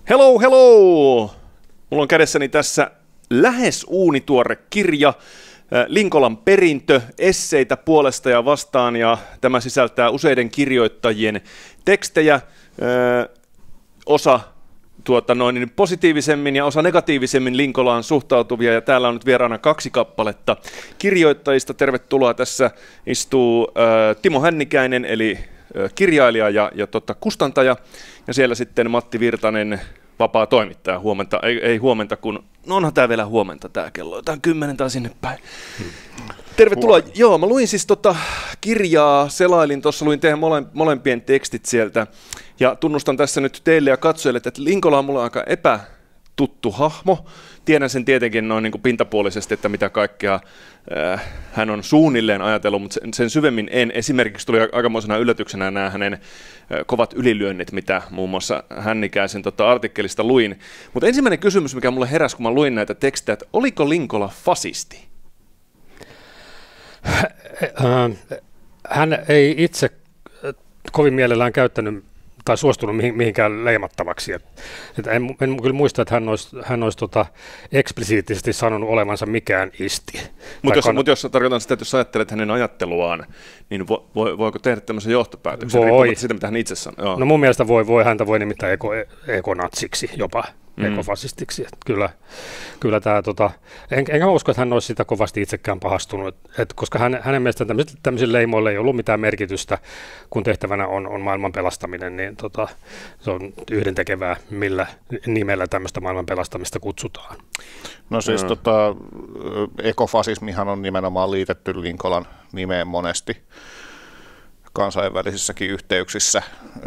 Hello, hello! Mulla on kädessäni tässä lähes uunituore kirja, Linkolan perintö, esseitä puolesta ja vastaan, ja tämä sisältää useiden kirjoittajien tekstejä, osa positiivisemmin ja osa negatiivisemmin Linkolaan suhtautuvia, ja täällä on nyt vieraana 2 kappaletta kirjoittajista. Tervetuloa, tässä istuu Timo Hännikäinen, eli kirjailija ja kustantaja, ja siellä sitten Matti Virtanen, vapaa toimittaja. Huomenta, ei huomenta, kun no onhan tää vielä huomenta tää kello, jotain 10 tai sinne päin. Tervetuloa. Joo, mä luin siis kirjaa, selailin tuossa, luin teidän molempien tekstit sieltä, ja tunnustan tässä nyt teille ja katsojille, että Linkola on mulle aika epätuttu hahmo. Tiedän sen tietenkin noin niin kuin pintapuolisesti, että mitä kaikkea hän on suunnilleen ajatellut, mutta sen syvemmin en. Esimerkiksi tuli aikamoisena yllätyksenä nämä hänen kovat ylilyönnit, mitä muun muassa Hännikäisen artikkelista luin. Mutta ensimmäinen kysymys, mikä mulle heräsi, kun mä luin näitä tekstejä, että oliko Linkola fasisti? Hän ei itse kovin mielellään käyttänyt tai suostunut mihinkään leimattavaksi. En kyllä muista, että hän olisi eksplisiittisesti sanonut olevansa mikään isti. Mutta jos tarkoitan sitä, että jos ajattelet hänen ajatteluaan, niin voiko tehdä tämmöisen johtopäätöksen? Voi. Siitä, mitä hän itse sanoo. No mun mielestä häntä voi nimittäin ekonatsiksi jopa. Ekofasistiksi. Kyllä tämä, enkä usko, että hän olisi sitä kovasti itsekään pahastunut, koska hänen mielestään tämmöisille leimoille ei ollut mitään merkitystä, kun tehtävänä on maailman pelastaminen, niin se on yhdentekevää, millä nimellä tämmöistä maailman pelastamista kutsutaan. No siis ekofasismihan on nimenomaan liitetty Linkolan nimeen monesti kansainvälisissäkin yhteyksissä.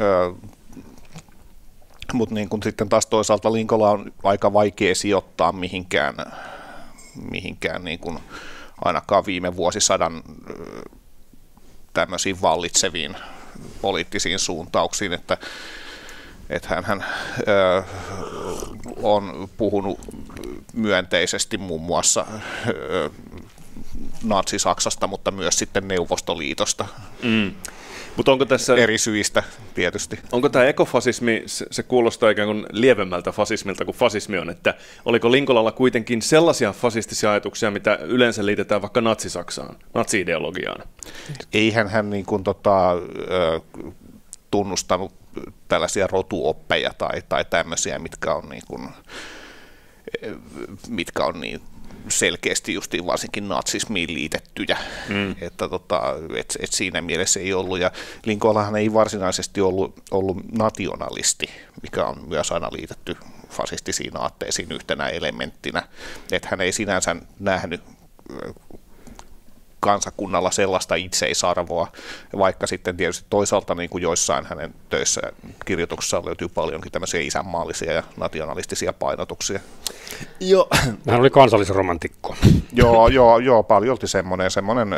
Mutta niin kun sitten taas toisaalta Linkola on aika vaikea sijoittaa mihinkään niin kun ainakaan viime vuosisadan tämmöisiin vallitseviin poliittisiin suuntauksiin, että hän on puhunut myönteisesti muun muassa Natsi-Saksasta, mutta myös sitten Neuvostoliitosta. Mutta onko tässä eri syistä tietysti. Onko tämä ekofasismi, se kuulostaa ikään kuin lievemmältä fasismilta kuin fasismi on, että oliko Linkolalla kuitenkin sellaisia fasistisia ajatuksia, mitä yleensä liitetään vaikka Natsi-Saksaan, natsi-ideologiaan? Eihän hän niin kuin tunnustanut tällaisia rotuoppeja tai tämmöisiä, mitkä on niin selkeästi justiin varsinkin natsismiin liitettyjä, että siinä mielessä ei ollut, ja Linkolahan ei varsinaisesti ollut nationalisti, mikä on myös aina liitetty fasistisiin aatteisiin yhtenä elementtinä, että hän ei sinänsä nähnyt kansakunnalla sellaista itseisarvoa, vaikka sitten tietysti toisaalta niin kuin joissain hänen töissä kirjoituksissa löytyy paljonkin tämmöisiä isänmaallisia ja nationalistisia painotuksia. Joo. Hän oli kansallisromantikko. Joo, paljolti semmoinen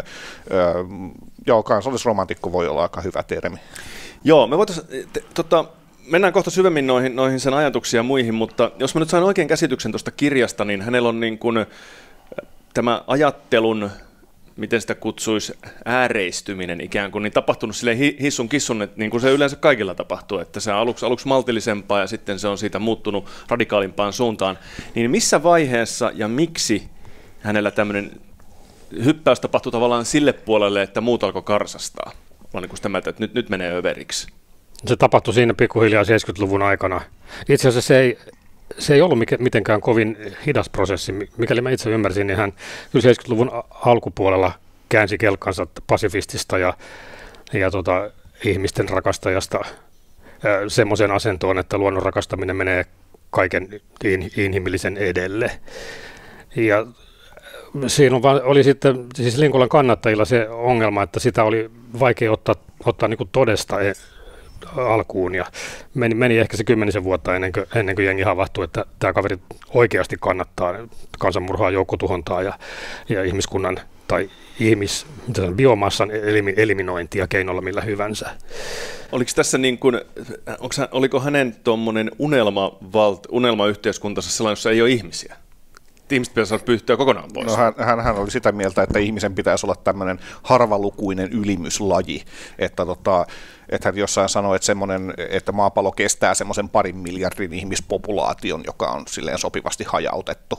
kansallisromantikko voi olla aika hyvä termi. Joo, me voitaisiin, mennään kohta syvemmin noihin sen ajatuksia ja muihin, mutta jos mä nyt sain oikein käsityksen tuosta kirjasta, niin hänellä on niin kuin tämä ajattelun, miten sitä kutsuisi, ääreistyminen ikään kuin, niin tapahtunut silleen hissun kissun, että niin kuin se yleensä kaikilla tapahtuu, että se on aluksi maltillisempaa ja sitten se on siitä muuttunut radikaalimpaan suuntaan. Niin missä vaiheessa ja miksi hänellä tämmöinen hyppäys tapahtui tavallaan sille puolelle, että muut alkoi karsastaa? On niin kuin sitä mieltä, että nyt menee överiksi. Se tapahtui siinä pikkuhiljaa 70-luvun aikana. Itse asiassa se ei ollut mitenkään kovin hidas prosessi. Mikäli mä itse ymmärsin, niin hän 70-luvun alkupuolella käänsi kelkkansa pasifistista ja ihmisten rakastajasta semmoiseen asentoon, että luonnon rakastaminen menee kaiken inhimillisen edelle. Ja siinä oli sitten siis Linkolan kannattajilla se ongelma, että sitä oli vaikea ottaa niin kuin todesta alkuun, ja meni ehkä se 10 vuotta ennen kuin jengi havahtui, että tämä kaveri oikeasti kannattaa kansanmurhaa, joukkotuhontaa ja ihmiskunnan tai biomassan eliminointia keinolla millä hyvänsä. Oliko tässä niin kuin, oliko hänen tuommoinen unelmayhteiskuntansa sellainen, jossa ei ole ihmisiä? ihmiset pitäisi saada pyyhtyä kokonaan pois. No, hän oli sitä mieltä, että ihmisen pitäisi olla tämmöinen harvalukuinen ylimyslaji, että hän jossain sanoi, että maapallo kestää semmoisen 2 miljardin ihmispopulaation, joka on silleen sopivasti hajautettu.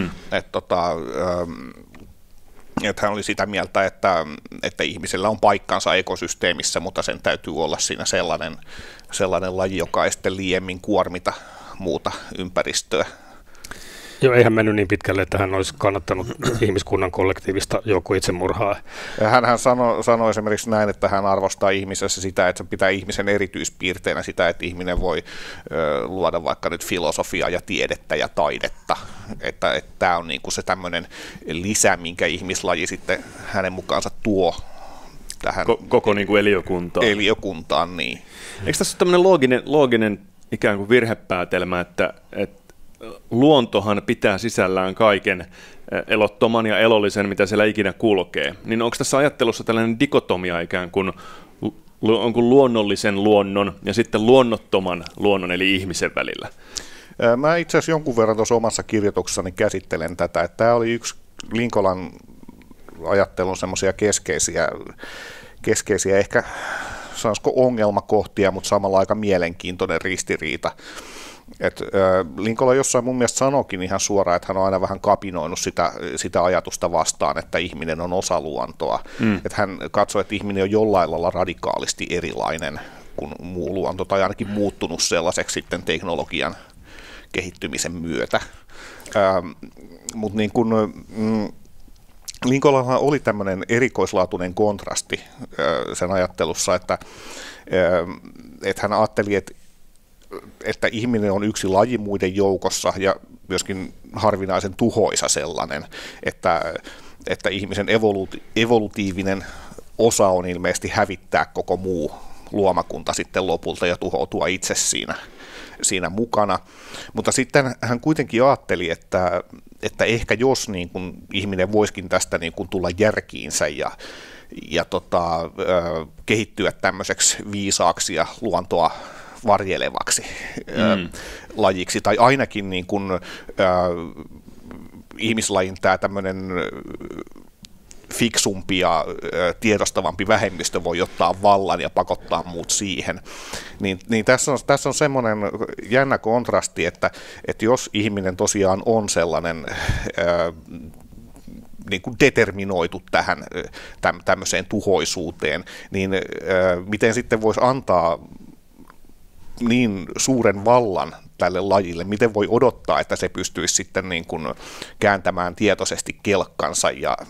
Että hän oli sitä mieltä, että ihmisellä on paikkansa ekosysteemissä, mutta sen täytyy olla siinä sellainen laji, joka ei sitten liiemmin kuormita muuta ympäristöä. Joo, eihän mennyt niin pitkälle, että hän olisi kannattanut ihmiskunnan kollektiivista joukkoitsemurhaa. Hän sanoi esimerkiksi näin, että hän arvostaa ihmisessä sitä, että se pitää ihmisen erityispiirteinä sitä, että ihminen voi luoda vaikka nyt filosofiaa ja tiedettä ja taidetta. Että tämä on niin kuin se tämmöinen lisä, minkä ihmislaji sitten hänen mukaansa tuo tähän koko niin kuin eliökuntaan. Niin. Eikö tässä ole tämmöinen looginen ikään kuin virhepäätelmä, että luontohan pitää sisällään kaiken elottoman ja elollisen, mitä siellä ikinä kulkee. Niin onko tässä ajattelussa tällainen dikotomia ikään kuin onko luonnollisen luonnon ja sitten luonnottoman luonnon eli ihmisen välillä? Mä itse asiassa jonkun verran tuossa omassa kirjoituksessani käsittelen tätä, että tämä oli yksi Linkolan ajattelun semmoisia keskeisiä ehkä sanoisiko ongelmakohtia, mutta samalla aika mielenkiintoinen ristiriita. Linkola jossain mun mielestä sanoikin ihan suoraan, että hän on aina vähän kapinoinut sitä ajatusta vastaan, että ihminen on osa luontoa. Että hän katsoi, että ihminen on jollain lailla radikaalisti erilainen kuin muu luonto, tai ainakin muuttunut sellaiseksi sitten teknologian kehittymisen myötä. Mutta niin kun Linkolalla oli tämmöinen erikoislaatuinen kontrasti sen ajattelussa, että että hän ajatteli, että ihminen on yksi laji muiden joukossa ja myöskin harvinaisen tuhoisa sellainen, että ihmisen evolutiivinen osa on ilmeisesti hävittää koko muu luomakunta sitten lopulta ja tuhoutua itse siinä mukana. Mutta sitten hän kuitenkin ajatteli, että ehkä jos niin kuin ihminen voisikin tästä niin kuin tulla järkiinsä ja kehittyä tämmöiseksi viisaaksi ja luontoa varjelevaksi lajiksi, tai ainakin niin kuin, ihmislajin tämä tämmöinen fiksumpi ja tiedostavampi vähemmistö voi ottaa vallan ja pakottaa muut siihen. Niin tässä on semmoinen jännä kontrasti, että jos ihminen tosiaan on sellainen niin kuin determinoitu tähän tämmöiseen tuhoisuuteen, niin miten sitten voisi antaa niin suuren vallan tälle lajille, miten voi odottaa, että se pystyisi sitten niin kuin kääntämään tietoisesti kelkkansa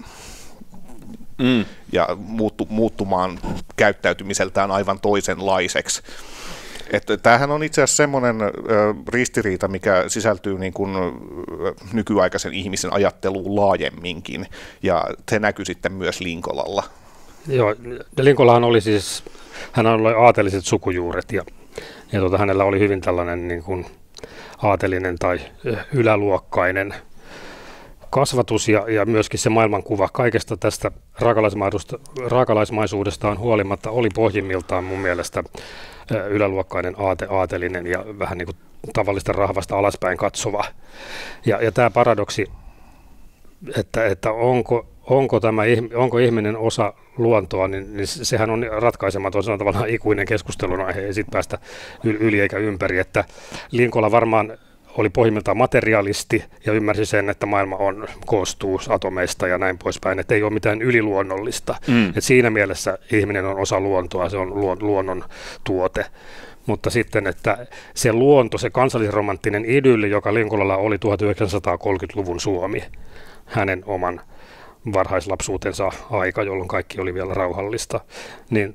ja muuttumaan käyttäytymiseltään aivan toisenlaiseksi. Että tämähän on itse asiassa semmoinen ristiriita, mikä sisältyy niin kuin nykyaikaisen ihmisen ajatteluun laajemminkin, ja se näkyy sitten myös Linkolalla. Joo, Linkolahan oli siis, hän oli aateliset sukujuuret, ja hänellä oli hyvin tällainen niin kuin aatelinen tai yläluokkainen kasvatus ja myöskin se maailmankuva kaikesta tästä raakalaismaisuudestaan huolimatta oli pohjimmiltaan mun mielestä yläluokkainen aatelinen ja vähän niin kuin tavallista rahvasta alaspäin katsova. Ja tämä paradoksi, että onko ihminen osa luontoa, niin sehän on ratkaisematon, se on tavallaan ikuinen keskustelun aihe, ei siitä päästä yli eikä ympäri, että Linkola varmaan oli pohjimmiltaan materialisti ja ymmärsi sen, että maailma koostuu atomeista ja näin poispäin, että ei ole mitään yliluonnollista. Et siinä mielessä ihminen on osa luontoa, se on luonnon tuote. Mutta sitten, että se luonto, se kansallisromanttinen idylli, joka Linkolalla oli 1930-luvun Suomi, hänen oman varhaislapsuutensa aika, jolloin kaikki oli vielä rauhallista, niin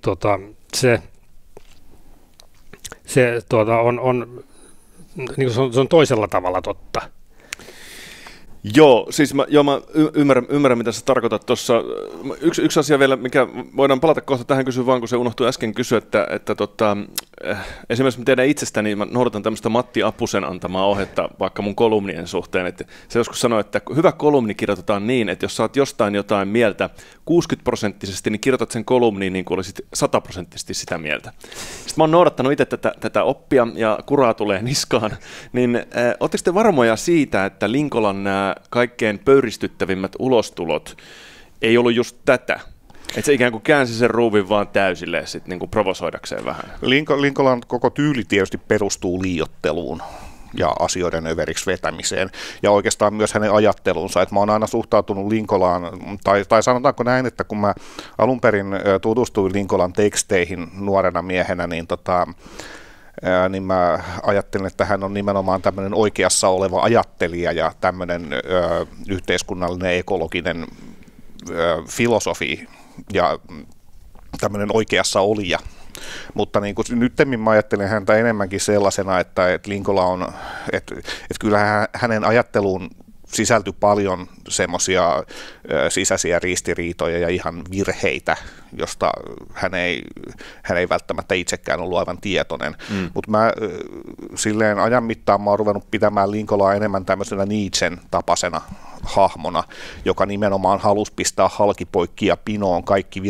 se on niin se on toisella tavalla totta. Joo, siis mä ymmärrän, mitä sä tarkoitat tuossa. Yksi asia vielä, mikä voidaan palata kohta tähän kysyyn, vaan kun se unohtui äsken kysyä, että esimerkiksi mä tiedän itsestäni, mä noudatan tämmöistä Matti Apusen antamaa ohjetta vaikka mun kolumnien suhteen, että se joskus sanoi, että hyvä kolumni kirjoitetaan niin, että jos sä oot jostain jotain mieltä 60%, niin kirjoitat sen kolumniin niin kuin olisit 100% sitä mieltä. Sitten mä oon noudattanut itse tätä oppia ja kuraa tulee niskaan, niin ootteko te varmoja siitä, että Linkolan nämä kaikkein pöyristyttävimmät ulostulot ei ollut just tätä? Että se ikään kuin käänsi sen ruuvin vaan täysille sit niin kuin provosoidakseen vähän. Linkolan koko tyyli tietysti perustuu liioitteluun ja asioiden överiksi vetämiseen, ja oikeastaan myös hänen ajattelunsa, että mä oon aina suhtautunut Linkolaan, tai sanotaanko näin, että kun mä alun perin tutustuin Linkolan teksteihin nuorena miehenä, niin mä ajattelin, että hän on nimenomaan tämmöinen oikeassa oleva ajattelija ja tämmöinen yhteiskunnallinen ekologinen filosofi ja tämmöinen oikeassa olija. Mutta niin kuin nyttemmin mä ajattelen häntä enemmänkin sellaisena, että Linkola on, että kyllä hänen ajatteluun sisältyi paljon semmoisia sisäisiä ristiriitoja ja ihan virheitä, josta hän ei välttämättä itsekään ollut aivan tietoinen. Mutta mä silleen ajan mittaan mä oon ruvennut pitämään Linkolaa enemmän tämmöisenä Nietzschen tapaisena hahmona, joka nimenomaan halusi pistää halkipoikki ja pinoon kaikki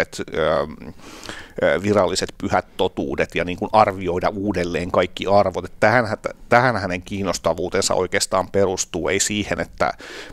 viralliset pyhät totuudet ja niin kuin arvioida uudelleen kaikki arvot. Tähän hänen kiinnostavuutensa oikeastaan perustuu, ei siihen, että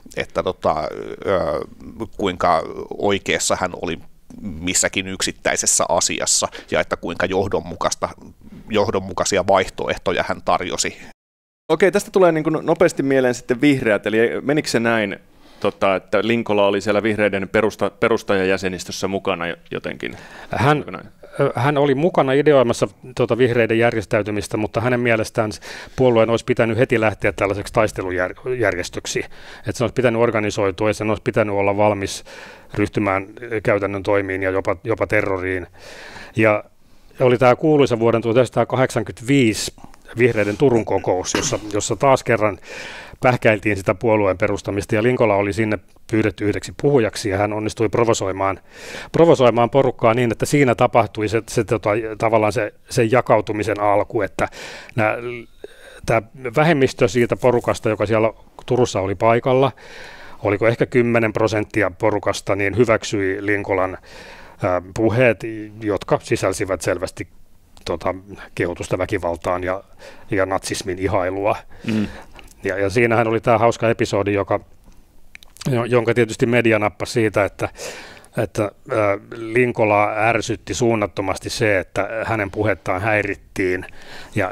kuinka oikeassa hän oli missäkin yksittäisessä asiassa ja että kuinka johdonmukaisia vaihtoehtoja hän tarjosi. Okei, tästä tulee niin kuin nopeasti mieleen sitten vihreät, eli menikö se näin, että Linkola oli siellä vihreiden perustajajäsenistössä mukana jotenkin? Hän oli mukana ideoimassa vihreiden järjestäytymistä, mutta hänen mielestään puolueen olisi pitänyt heti lähteä tällaiseksi taistelujärjestöksi. Että se olisi pitänyt organisoitua ja sen olisi pitänyt olla valmis ryhtymään käytännön toimiin ja jopa terroriin. Ja oli tämä kuuluisa vuoden 1985 vihreiden Turun kokous, jossa taas kerran pähkäiltiin sitä puolueen perustamista, ja Linkola oli sinne pyydetty yhdeksi puhujaksi, ja hän onnistui provosoimaan porukkaa niin, että siinä tapahtui tavallaan se jakautumisen alku, että tämä vähemmistö siitä porukasta, joka siellä Turussa oli paikalla, oliko ehkä 10% porukasta, niin hyväksyi Linkolan puheet, jotka sisälsivät selvästi kehotusta väkivaltaan ja natsismin ihailua. Ja siinähän oli tämä hauska episodi, jonka tietysti media nappasi siitä, että Linkolaa ärsytti suunnattomasti se, että hänen puhettaan häirittiin ja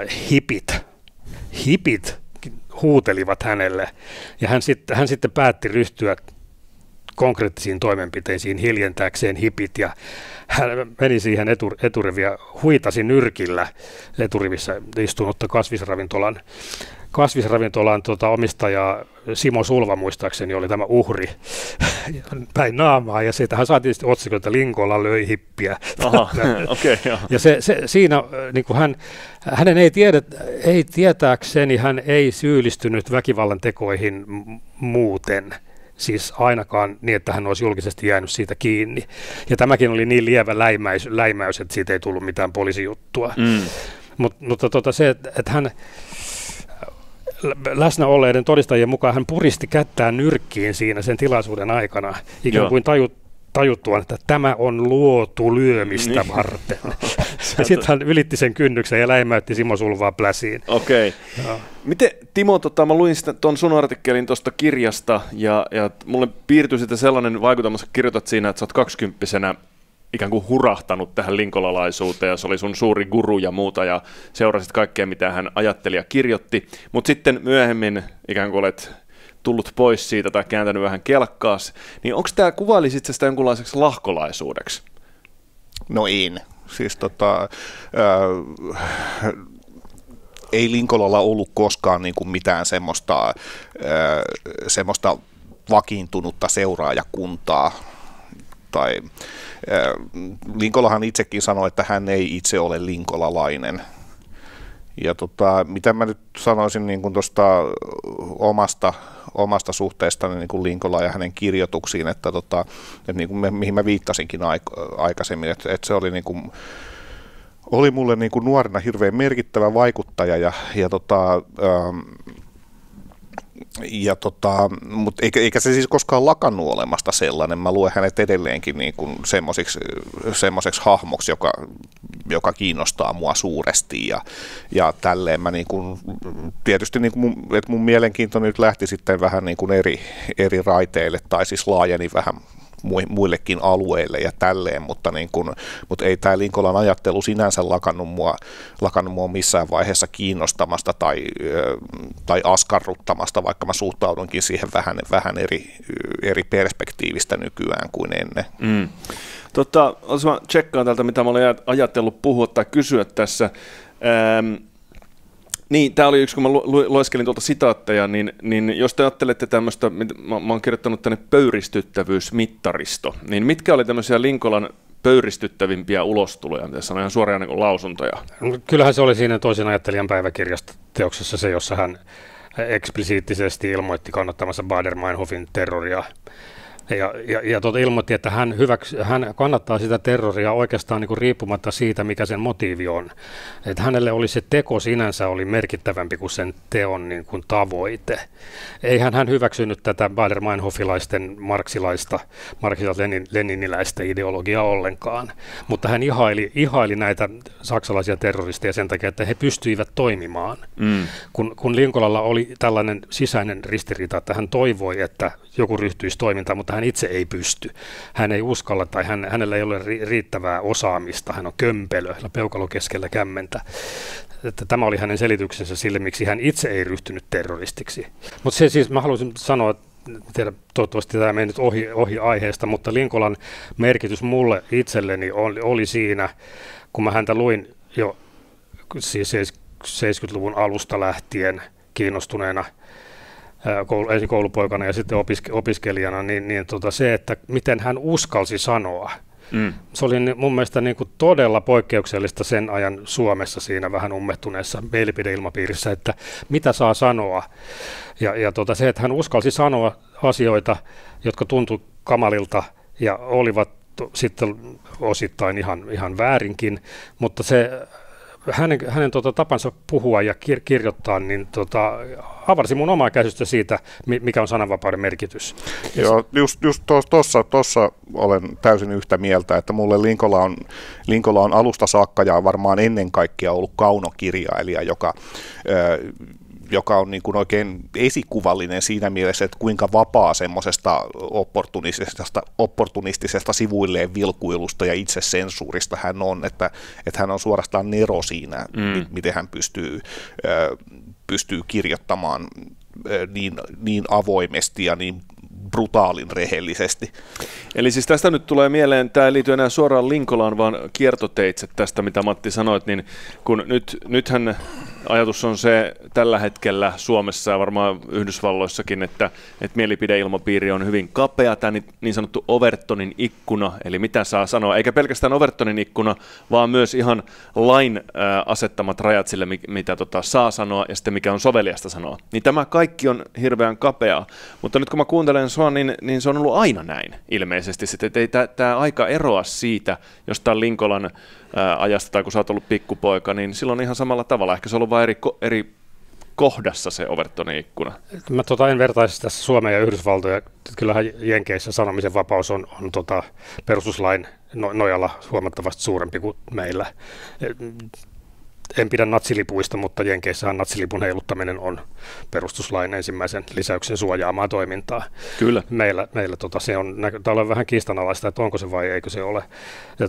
hipit huutelivat hänelle. Ja hän sitten päätti ryhtyä konkreettisiin toimenpiteisiin hiljentääkseen hipit, ja hän meni siihen eturiviä, huitasi nyrkillä eturivissä istunutta kasvisravintolan omistaja Simo Sulva muistaakseni oli tämä uhri päin naamaa, ja siitähän saatiin sitten otsikko, että Linkola löi hippiä. Aha, okay, ja siinä niin kuin hänen ei tietääkseni hän ei syyllistynyt väkivallan tekoihin muuten. Siis ainakaan niin, että hän olisi julkisesti jäänyt siitä kiinni. Ja tämäkin oli niin lievä läimäys, että siitä ei tullut mitään poliisijuttua. Mutta se, että hän läsnä olleiden todistajien mukaan hän puristi kättään nyrkkiin siinä sen tilaisuuden aikana, ikään kuin tajuttuaan, että tämä on luotu lyömistä varten. Ja sitten hän ylitti sen kynnyksen ja läimäytti Simo Sulvaa pläsiin. Okei. Miten, Timo, mä luin tuon sun artikkelin tuosta kirjasta, ja mulle piirtyi sitten sellainen vaikutelma, että kirjoitat siinä, että sä oot 20-vuotiaana ikään kuin hurahtanut tähän linkolalaisuuteen, ja se oli sun suuri guru ja muuta, ja seurasit kaikkea, mitä hän ajatteli ja kirjoitti, mutta sitten myöhemmin ikään kuin olet tullut pois siitä tai kääntänyt vähän kelkkaas, niin onko tämä, kuvailisit sitä jonkunlaiseksi lahkolaisuudeksi? No en. Siis ei Linkolalla ollut koskaan niin kuin mitään semmoista vakiintunutta seuraajakuntaa. Linkolahan itsekin sanoi, että hän ei itse ole linkolalainen. Ja mitä mä nyt sanoisin niin kuin tuosta omasta suhteestani niin kuin Linkolaan ja hänen kirjoituksiin, että niin kuin mihin mä viittasinkin aikaisemmin, että se oli niin kuin oli mulle niin kuin nuorena hirveän merkittävä vaikuttaja mutta eikä se siis koskaan lakannut olemasta sellainen. Mä luen hänet edelleenkin niin kuin semmoiseksi hahmoksi, joka kiinnostaa mua suuresti ja tälleen mä niin kuin, tietysti niin kuin että mun mielenkiinto nyt lähti sitten vähän niin kuin eri raiteille tai siis laajeni vähän muillekin alueille ja tälleen, mutta ei tämä Linkolan ajattelu sinänsä lakannut mua missään vaiheessa kiinnostamasta tai askarruttamasta, vaikka mä suhtaudunkin siihen vähän eri perspektiivistä nykyään kuin ennen. Jos mä tsekkaan täältä, mitä mä olen ajatellut puhua tai kysyä tässä. Niin, tämä oli yksi, kun mä lueskelin tuolta sitaatteja, niin jos te ajattelette tämmöistä, mä oon kirjoittanut tänne pöyristyttävyysmittaristo, niin mitkä oli tämmöisiä Linkolan pöyristyttävimpiä ulostuloja, mitä sanoin ihan suoraan niin lausuntoja? Kyllähän se oli siinä toisen ajattelijan päiväkirjasta teoksessa se, jossa hän eksplisiittisesti ilmoitti kannattamansa Baader-Meinhofin terroria. Ja ilmoitti, että hän kannattaa sitä terroria oikeastaan niin kuin riippumatta siitä, mikä sen motiivi on. Että hänelle oli se teko sinänsä oli merkittävämpi kuin sen niin kuin tavoite. Eihän hän hyväksynyt tätä Baader-Meinhofilaisten marksilais-leniniläistä ideologiaa ollenkaan, mutta hän ihaili näitä saksalaisia terroristeja sen takia, että he pystyivät toimimaan. Kun Linkolalla oli tällainen sisäinen ristiriita, että hän toivoi, että joku ryhtyisi toimintaan, mutta hän itse ei pysty. Hän ei uskalla tai hänellä ei ole riittävää osaamista. Hän on kömpelö, peukalo keskellä kämmentä. Että tämä oli hänen selityksensä sille, miksi hän itse ei ryhtynyt terroristiksi. Mutta se siis, mä haluaisin sanoa, että toivottavasti tämä meni nyt ohi aiheesta, mutta Linkolan merkitys mulle itselleni oli siinä, kun mä häntä luin jo siis 70-luvun alusta lähtien kiinnostuneena ensin koulupoikana ja sitten opiskelijana, niin se, että miten hän uskalsi sanoa. Se oli mun mielestä niin kuin todella poikkeuksellista sen ajan Suomessa siinä vähän ummehtuneessa mielipideilmapiirissä, että mitä saa sanoa. Ja se, että hän uskalsi sanoa asioita, jotka tuntui kamalilta ja olivat sitten osittain ihan väärinkin, mutta se hänen tapansa puhua ja kirjoittaa niin avarsi mun omaa käsitystä siitä, mikä on sananvapauden merkitys. Joo, just tuossa olen täysin yhtä mieltä, että mulle Linkola on alusta saakka ja varmaan ennen kaikkea ollut kaunokirjailija, joka on niin kuin oikein esikuvallinen siinä mielessä, että kuinka vapaa semmoisesta opportunistisesta sivuilleen vilkuilusta ja itsesensuurista hän on, että hän on suorastaan nero siinä, miten hän pystyy kirjoittamaan niin avoimesti ja niin brutaalin rehellisesti. Eli siis tästä nyt tulee mieleen, tämä ei liity enää suoraan Linkolaan, vaan kiertoteitse tästä, mitä Matti sanoit, niin kun nythän ajatus on se tällä hetkellä Suomessa ja varmaan Yhdysvalloissakin, että mielipideilmapiiri on hyvin kapea, tämä niin sanottu Overtonin ikkuna, eli mitä saa sanoa, eikä pelkästään Overtonin ikkuna, vaan myös ihan lain asettamat rajat sille, mitä saa sanoa ja sitten mikä on soveliasta sanoa. Niin tämä kaikki on hirveän kapeaa, mutta nyt kun mä kuuntelen sua, niin se on ollut aina näin ilmeisesti, että ei tämä aika eroa siitä, jostain Linkolan ajasta tai kun sä oot ollut pikkupoika, niin silloin ihan samalla tavalla. Ehkä se on ollut vain eri kohdassa se Overtonin ikkuna. Mä en vertaisi tässä Suomea ja Yhdysvaltoja. Kyllähän Jenkeissä sanomisen vapaus on perustuslain nojalla huomattavasti suurempi kuin meillä. En pidä natsilipuista, mutta Jenkeissähän natsilipun heiluttaminen on perustuslain ensimmäisen lisäyksen suojaamaa toimintaa. Kyllä. Meillä se on vähän kiistanalaista, että onko se vai eikö se ole. Ja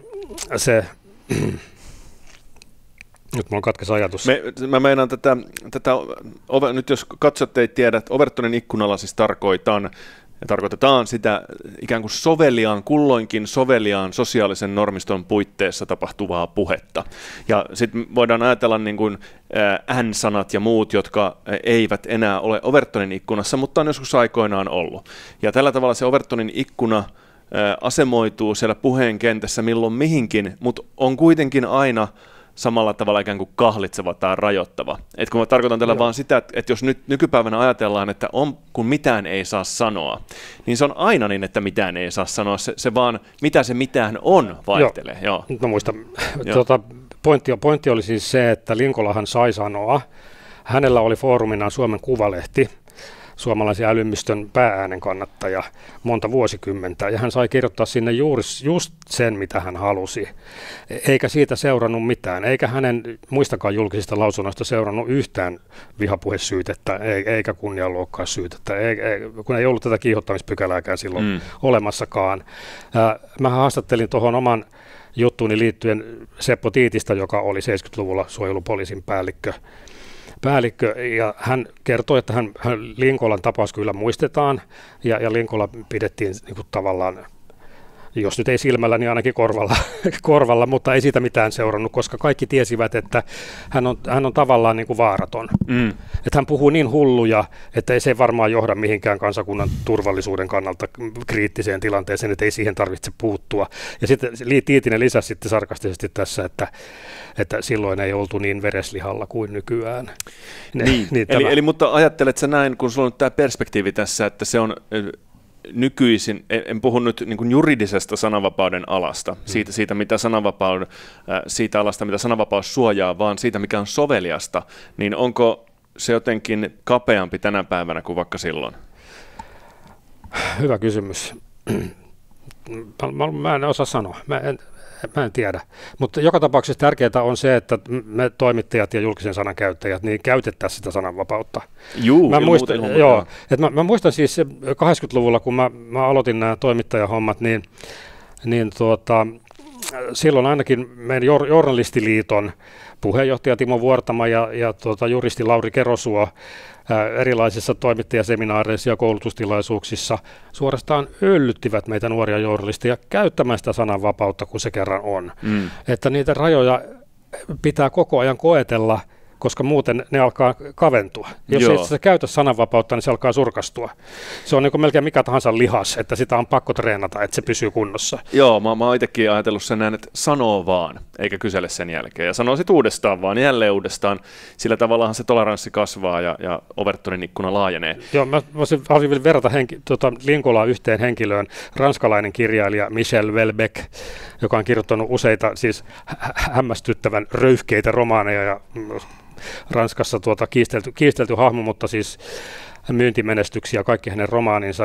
nyt mulla katkesi ajatus. Mä meinaan tätä nyt jos katsot ei tiedä, että Overtonin ikkunalla siis tarkoitetaan sitä ikään kuin kulloinkin soveliaan sosiaalisen normiston puitteissa tapahtuvaa puhetta. Ja sitten voidaan ajatella niin kuin N-sanat ja muut, jotka eivät enää ole Overtonin ikkunassa, mutta on joskus aikoinaan ollut. Ja tällä tavalla se Overtonin ikkuna asemoituu siellä puheen kentässä milloin mihinkin, mutta on kuitenkin aina samalla tavalla ikään kuin kahlitseva tai rajoittava. Et kun mä tarkoitan tällä vaan sitä, että jos nyt nykypäivänä ajatellaan, että kun mitään ei saa sanoa, niin se on aina niin, että mitään ei saa sanoa. Se vaan, mitä se mitään on, vaihtelee. Joo. No muista, Pointti oli siis se, että Linkolahan sai sanoa, hänellä oli foorumina Suomen Kuvalehti, suomalaisen älymystön päääänen kannattaja monta vuosikymmentä, ja hän sai kirjoittaa sinne just sen, mitä hän halusi, eikä siitä seurannut mitään, eikä hänen muistakaan julkisista lausunnoista seurannut yhtään vihapuhesyytettä, eikä kunnianloukkaussyytettä, kun ei ollut tätä kiihottamispykälääkään silloin olemassakaan. Mä haastattelin tuohon oman juttuuni liittyen Seppo Tiitistä, joka oli 70-luvulla suojelupoliisin päällikkö, ja hän kertoi, että hän Linkolan tapaus kyllä muistetaan, ja Linkola pidettiin niin kuin tavallaan, jos nyt ei silmällä, niin ainakin korvalla, mutta ei siitä mitään seurannut, koska kaikki tiesivät, että hän on tavallaan niin kuin vaaraton. Että hän puhuu niin hulluja, että ei se varmaan johda mihinkään kansakunnan turvallisuuden kannalta kriittiseen tilanteeseen, että ei siihen tarvitse puuttua. Ja sitten Tiitinen lisäsi sitten sarkastisesti tässä, että silloin ei oltu niin vereslihalla kuin nykyään. Eli mutta ajattelet sä näin, kun sulla on tämä perspektiivi tässä, että se on nykyisin, en puhu nyt niin kuin juridisesta sananvapauden alasta, siitä mitä siitä alasta, mitä sananvapaus suojaa, vaan siitä, mikä on soveliasta, niin onko se jotenkin kapeampi tänä päivänä kuin vaikka silloin? Hyvä kysymys. Mä en osaa sanoa. Mä en tiedä, mutta joka tapauksessa tärkeää on se, että me toimittajat ja julkisen sanan käyttäjät niin käytettäisiin sitä sananvapautta. Mä muistan siis 80-luvulla, kun mä aloitin nämä toimittajahommat, niin silloin ainakin meidän Journalistiliiton puheenjohtaja Timo Vuortama ja juristi Lauri Kerosuo erilaisissa toimittajaseminaareissa ja koulutustilaisuuksissa suorastaan yllyttivät meitä nuoria journalisteja käyttämään sitä sananvapautta, kun se kerran on. Että niitä rajoja pitää koko ajan koetella, koska muuten ne alkaa kaventua. Jos ei sä käytä sananvapautta, niin se alkaa surkastua. Se on niin kuin melkein mikä tahansa lihas, että sitä on pakko treenata, että se pysyy kunnossa. Joo, mä oon itsekin ajatellut sen näin, että sanoo vaan, eikä kysele sen jälkeen. Ja sanoo sit uudestaan vaan, jälleen uudestaan. Sillä tavallahan se toleranssi kasvaa ja Overtonin ikkuna laajenee. Joo, mä haluaisin vielä verrata Linkolaa yhteen henkilöön, ranskalainen kirjailija Michel Houellebecq, joka on kirjoittanut useita siis hämmästyttävän röyhkeitä romaaneja ja Ranskassa kiistelty hahmo, mutta siis myyntimenestyksiä kaikki hänen romaaninsa,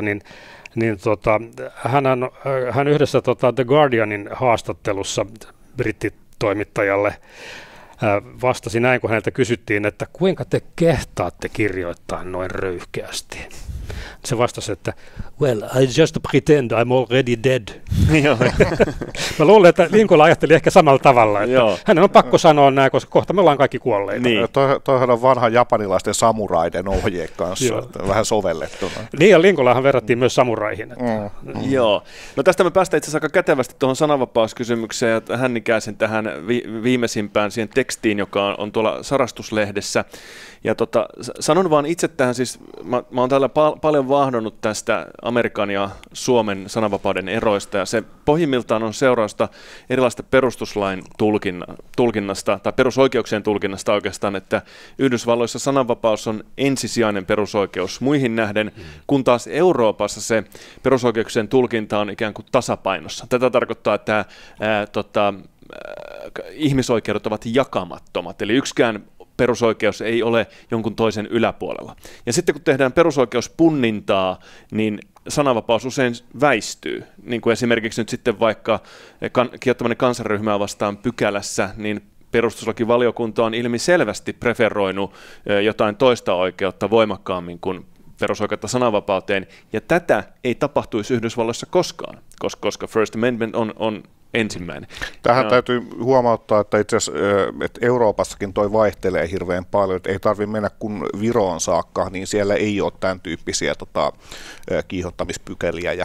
hän yhdessä The Guardianin haastattelussa brittitoimittajalle vastasi näin, kun häneltä kysyttiin, että kuinka te kehtaatte kirjoittaa noin röyhkeästi. Se vastasi, että well, I just pretend I'm already dead. Mä luulen, että Linkola ajatteli ehkä samalla tavalla, että hänen on pakko sanoa näin, koska kohta me ollaan kaikki kuolleita. Niin. Toihan on vanha japanilaisten samuraiden ohje kanssa, vähän sovellettuna. Niin, ja Linkolahan verrattiin myös samuraihin. Joo. No tästä me päästään itse asiassa aika kätevästi tuohon sananvapauskysymykseen ja Hännikäisen tähän viimeisimpään siihen tekstiin, joka on tuolla Sarastuslehdessä. Ja sanon vaan itse tähän, siis mä oon täällä paljon vahdonnut tästä Amerikan ja Suomen sananvapauden eroista, ja se pohjimmiltaan on seurausta erilaista perustuslain tulkinnasta tai perusoikeuksien tulkinnasta oikeastaan, että Yhdysvalloissa sananvapaus on ensisijainen perusoikeus muihin nähden, kun taas Euroopassa se perusoikeuksien tulkinta on ikään kuin tasapainossa. Tätä tarkoittaa, että ihmisoikeudet ovat jakamattomat, eli yksikään perusoikeus ei ole jonkun toisen yläpuolella. Ja sitten kun tehdään perusoikeuspunnintaa, niin sananvapaus usein väistyy. Niin kuin esimerkiksi nyt sitten vaikka kiihottaminen kansanryhmää vastaan pykälässä, niin perustuslakivaliokunta on ilmiselvästi preferoinut jotain toista oikeutta voimakkaammin kuin perusoikeutta sananvapauteen, ja tätä ei tapahtuisi Yhdysvalloissa koskaan, koska First Amendment on ensimmäinen. Tähän täytyy huomauttaa, että itse asiassa että Euroopassakin toi vaihtelee hirveän paljon, että ei tarvitse mennä kun Viroon saakka, niin siellä ei ole tämän tyyppisiä kiihottamispykäliä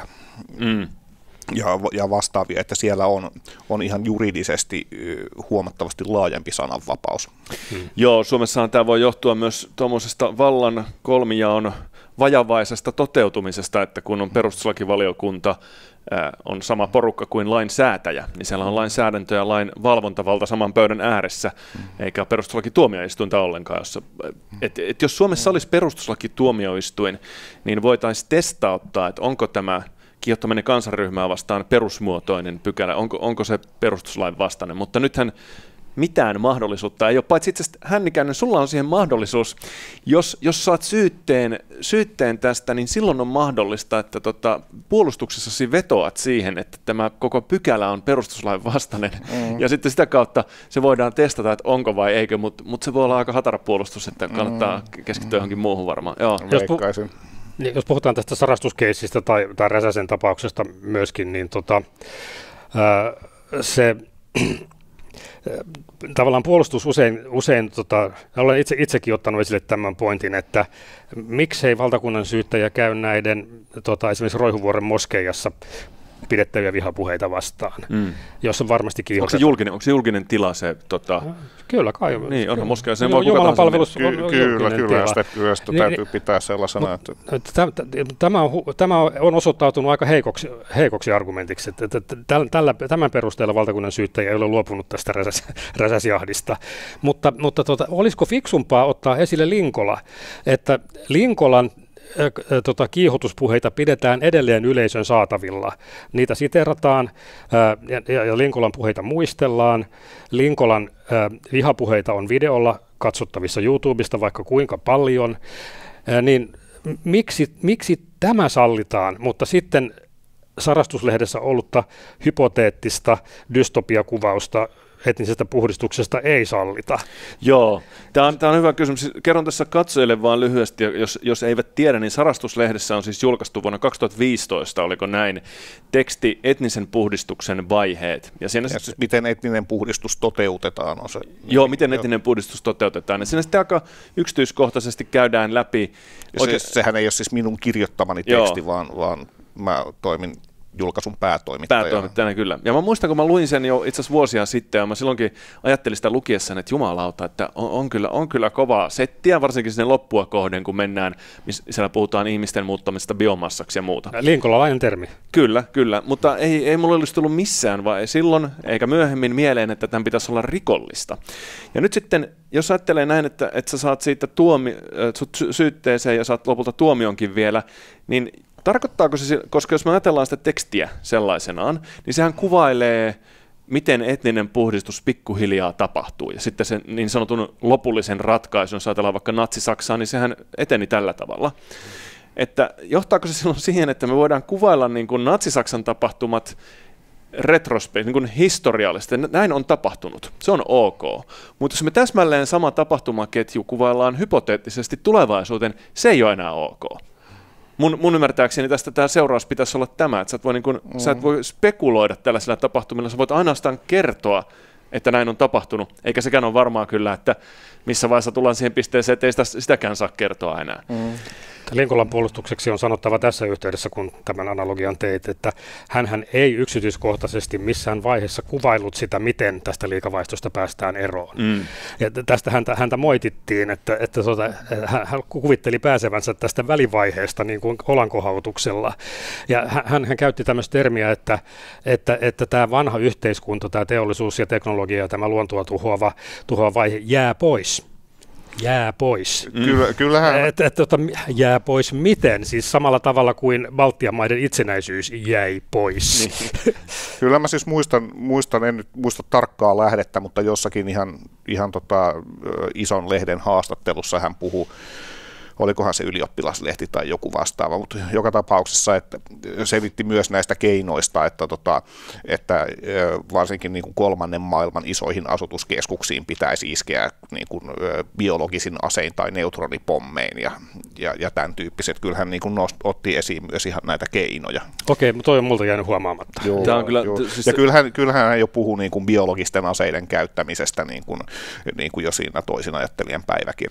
ja vastaavia, että siellä on ihan juridisesti huomattavasti laajempi sananvapaus. Joo, Suomessahan tämä voi johtua myös tuommoisesta vallan kolmijaon vajavaisesta toteutumisesta, että kun on perustuslakivaliokunta, on sama porukka kuin lainsäätäjä, niin siellä on lainsäädäntö ja lain valvontavalta saman pöydän ääressä, eikä perustuslakituomioistuinta ollenkaan. Jos Suomessa olisi perustuslakituomioistuin, niin voitaisiin testauttaa, että onko tämä kiihottaminen kansanryhmää vastaan perusmuotoinen pykälä, onko se perustuslain vastainen, mutta nythän mitään mahdollisuutta ei ole, paitsi itse asiassa Hännikäinen, sulla on siihen mahdollisuus, jos saat syytteen tästä, niin silloin on mahdollista, että puolustuksessasi vetoat siihen, että tämä koko pykälä on perustuslain vastainen, ja sitten sitä kautta se voidaan testata, että onko vai eikö, mutta se voi olla aika hatara puolustus, että kannattaa keskittyä johonkin muuhun varmaan. Joo. Jos puhutaan tästä sarastuskeissistä tai Räsäsen tapauksesta myöskin, niin se tavallaan puolustus usein olen itsekin ottanut esille tämän pointin, että miksei valtakunnan syyttäjä käy näiden esimerkiksi Roihuvuoren moskeijassa pidettäviä vihapuheita vastaan, jossa varmasti kiihotetaan. Onko se julkinen tila se? Kyllä kai. Niin, onhan Moskea. Jumalan palvelus on kyllä, sitä täytyy pitää sellaisena. Tämä on osoittautunut aika heikoksi argumentiksi, että tämän perusteella valtakunnan syyttäjä ei ole luopunut tästä räsäsjahdista. Mutta olisiko fiksumpaa ottaa esille Linkola, että Linkolan kiihotuspuheita pidetään edelleen yleisön saatavilla. Niitä siteerataan ja Linkolan puheita muistellaan. Linkolan vihapuheita on videolla katsottavissa YouTubesta vaikka kuinka paljon. Niin miksi tämä sallitaan, mutta sitten Sarastuslehdessä ollutta hypoteettista dystopiakuvausta etnisestä puhdistuksesta ei sallita? Joo, tämä on hyvä kysymys. Kerron tässä katsojille vaan lyhyesti, jos eivät tiedä, niin Sarastuslehdessä on siis julkaistu vuonna 2015, oliko näin, teksti etnisen puhdistuksen vaiheet. Ja siis miten etninen puhdistus toteutetaan on se. Joo, miten etninen puhdistus toteutetaan. Ja siinä sitten aika yksityiskohtaisesti käydään läpi. Sehän ei ole siis minun kirjoittamani teksti, vaan mä toimin julkaisun päätoimittajana. Kyllä. Ja mä muistan, kun mä luin sen jo itse asiassa vuosia sitten, ja mä silloinkin ajattelin sitä lukiessani, että jumalauta, että on kyllä kovaa settiä, varsinkin sinne loppua kohden, kun mennään, siellä puhutaan ihmisten muuttamisesta biomassaksi ja muuta. Linkolalainen termi. Kyllä, mutta ei mulla olisi tullut missään vai silloin, eikä myöhemmin mieleen, että tämän pitäisi olla rikollista. Ja nyt sitten, jos ajattelee näin, että sä saat siitä syytteeseen ja saat lopulta tuomionkin vielä, niin tarkoittaako se, koska jos me ajatellaan sitä tekstiä sellaisenaan, niin sehän kuvailee, miten etninen puhdistus pikkuhiljaa tapahtuu. Ja sitten sen niin sanotun lopullisen ratkaisun, jos ajatellaan vaikka Natsi-Saksaa, niin sehän eteni tällä tavalla. Että johtaako se silloin siihen, että me voidaan kuvailla niin kuin Natsi-Saksan tapahtumat niin kuin historiallisesti, näin on tapahtunut, se on ok. Mutta jos me täsmälleen sama tapahtumaketju kuvaillaan hypoteettisesti tulevaisuuteen, se ei ole enää ok. Mun ymmärtääkseni tästä tämä seuraus pitäisi olla tämä, että sä et voi spekuloida tällaisilla tapahtumilla, sä voit ainoastaan kertoa, että näin on tapahtunut, eikä sekään ole varmaa kyllä, että missä vaiheessa tullaan siihen pisteeseen, että ei sitäkään saa kertoa enää. Linkolan puolustukseksi on sanottava tässä yhteydessä, kun tämän analogian teit, että hänhän ei yksityiskohtaisesti missään vaiheessa kuvaillut sitä, miten tästä liikavaistosta päästään eroon. Ja tästä häntä moitittiin, että hän kuvitteli pääsevänsä tästä välivaiheesta niin kuin olankohautuksella. Ja hän käytti tämmöistä termiä, että tämä vanha yhteiskunta, tämä teollisuus ja teknologia ja tämä luontoa tuhoava vaihe jää pois. Jää pois. Kyllähän. Jää pois miten? Siis samalla tavalla kuin Baltian maiden itsenäisyys jäi pois. Niin. Kyllä mä siis muistan, en nyt muista tarkkaa lähdettä, mutta jossakin ihan ison lehden haastattelussa hän puhui, olikohan se Ylioppilaslehti tai joku vastaava, mutta joka tapauksessa että selitti myös näistä keinoista, että varsinkin niin kuin kolmannen maailman isoihin asutuskeskuksiin pitäisi iskeä niin kuin biologisin asein tai neutronipommein ja tämän tyyppiset. Kyllähän niin kuin otti esiin myös ihan näitä keinoja. Okei, mutta toi on multa jäänyt huomaamatta. Joo. Siis ja kyllähän hän jo puhuu niin kuin biologisten aseiden käyttämisestä niin kuin jo siinä toisin ajattelijan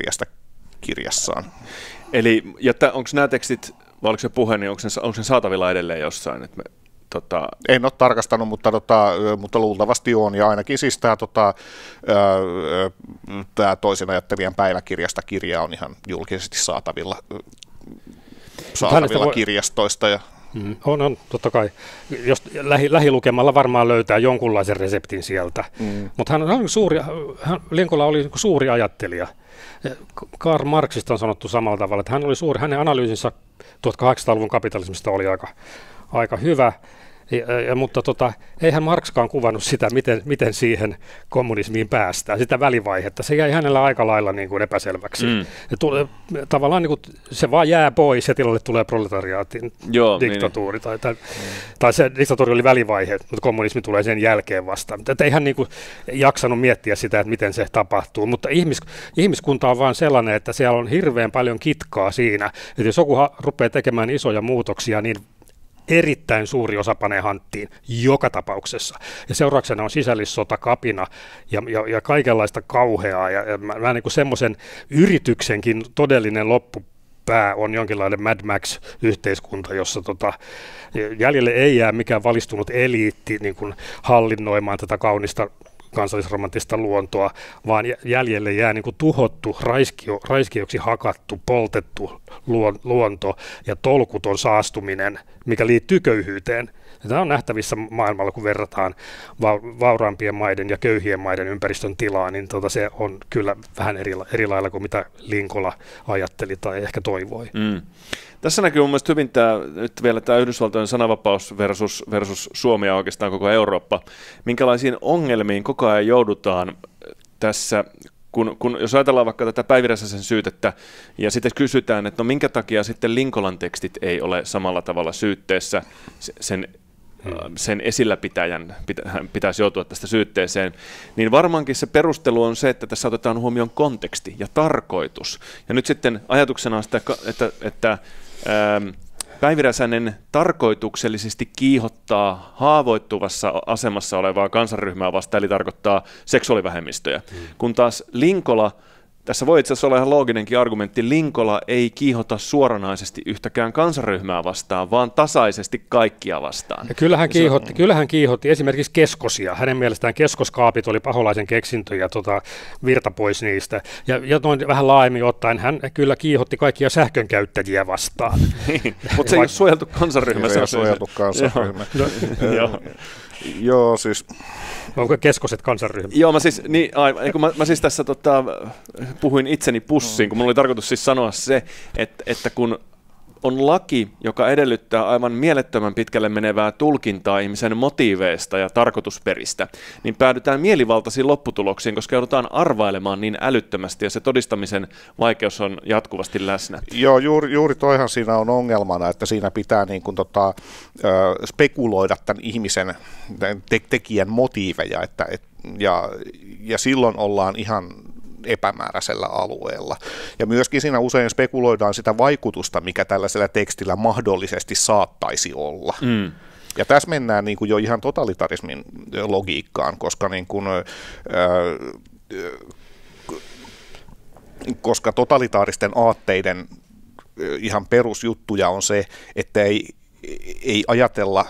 kirjassaan. Eli, onko nämä tekstit, vai oliko se puhe, niin onko se saatavilla edelleen jossain? Että En ole tarkastanut, mutta luultavasti on, ja ainakin siis tämä toisen ajattelijan päiväkirjasta kirja on ihan julkisesti saatavilla kirjastoista. Ja On, totta kai. Jos lähilukemalla varmaan löytää jonkunlaisen reseptin sieltä. Mutta Linkola oli suuri ajattelija. Karl Marxista on sanottu samalla tavalla, että hänen analyysinsa 1800-luvun kapitalismista oli aika hyvä. Mutta eihän Marxkaan kuvannut sitä, miten siihen kommunismiin päästään, sitä välivaihetta. Se jäi hänellä aika lailla niin kuin epäselväksi. Tavallaan niin kuin se vaan jää pois ja tilalle tulee proletariaatin diktatuuri. Tai se diktatuuri oli välivaihe, mutta kommunismi tulee sen jälkeen vasta. Että ei hän niin kuin jaksanut miettiä sitä, että miten se tapahtuu. Mutta ihmiskunta on vaan sellainen, että siellä on hirveän paljon kitkaa siinä, että jos joku rupeaa tekemään isoja muutoksia, niin erittäin suuri osa panee hanttiin joka tapauksessa. Ja seurauksena on sisällissota, kapina ja kaikenlaista kauheaa. Ja mä niin kuin semmoisen yrityksenkin todellinen loppupää on jonkinlainen Mad Max-yhteiskunta, jossa jäljelle ei jää mikään valistunut eliitti niin kuin hallinnoimaan tätä kaunista kansallisromanttista luontoa, vaan jäljelle jää niin kuin tuhottu, raiskioksi hakattu, poltettu luonto ja tolkuton saastuminen, mikä liittyy köyhyyteen. Ja tämä on nähtävissä maailmalla, kun verrataan vauraampien maiden ja köyhien maiden ympäristön tilaa, niin se on kyllä vähän eri lailla kuin mitä Linkola ajatteli tai ehkä toivoi. Tässä näkyy mun mielestä hyvin nyt vielä tämä Yhdysvaltojen sananvapaus versus Suomi ja oikeastaan koko Eurooppa. Minkälaisiin ongelmiin koko ajan joudutaan tässä, kun jos ajatellaan vaikka tätä Päivi Räsäsen syytettä ja sitten kysytään, että no minkä takia sitten Linkolan tekstit ei ole samalla tavalla syytteessä, sen esilläpitäjän pitäisi joutua tästä syytteeseen, niin varmaankin se perustelu on se, että tässä otetaan huomioon konteksti ja tarkoitus. Ja nyt sitten ajatuksena on sitä, että Päivi Räsänen tarkoituksellisesti kiihottaa haavoittuvassa asemassa olevaa kansanryhmää vastaan, eli tarkoittaa seksuaalivähemmistöjä, kun taas Linkola, tässä voi itse asiassa olla ihan looginenkin argumentti, Linkola ei kiihota suoranaisesti yhtäkään kansanryhmää vastaan, vaan tasaisesti kaikkia vastaan. Ja kyllähän kiihotti esimerkiksi keskosia. Hänen mielestään keskoskaapit oli paholaisen keksintö ja virta pois niistä. Ja noin vähän laajemmin ottaen hän kyllä kiihotti kaikkia sähkönkäyttäjiä vastaan. Mutta se ei ole suojeltu kansanryhmä. Se ei ole suojeltu kansanryhmä. Joo, siis... Onko keskoset kansanryhmä? Joo, mä siis tässä puhuin itseni pussiin, kun mulla oli tarkoitus siis sanoa se, että kun on laki, joka edellyttää aivan mielettömän pitkälle menevää tulkintaa ihmisen motiiveista ja tarkoitusperistä, niin päädytään mielivaltaisiin lopputuloksiin, koska joudutaan arvailemaan niin älyttömästi ja se todistamisen vaikeus on jatkuvasti läsnä. Joo, juuri toihan siinä on ongelmana, että siinä pitää niin kuin spekuloida tämän ihmisen tekijän motiiveja, ja silloin ollaan ihan epämääräisellä alueella. Ja myöskin siinä usein spekuloidaan sitä vaikutusta, mikä tällaisella tekstillä mahdollisesti saattaisi olla. Ja tässä mennään niin kuin jo ihan totalitarismin logiikkaan, koska totalitaaristen aatteiden ihan perusjuttuja on se, että ei ajatella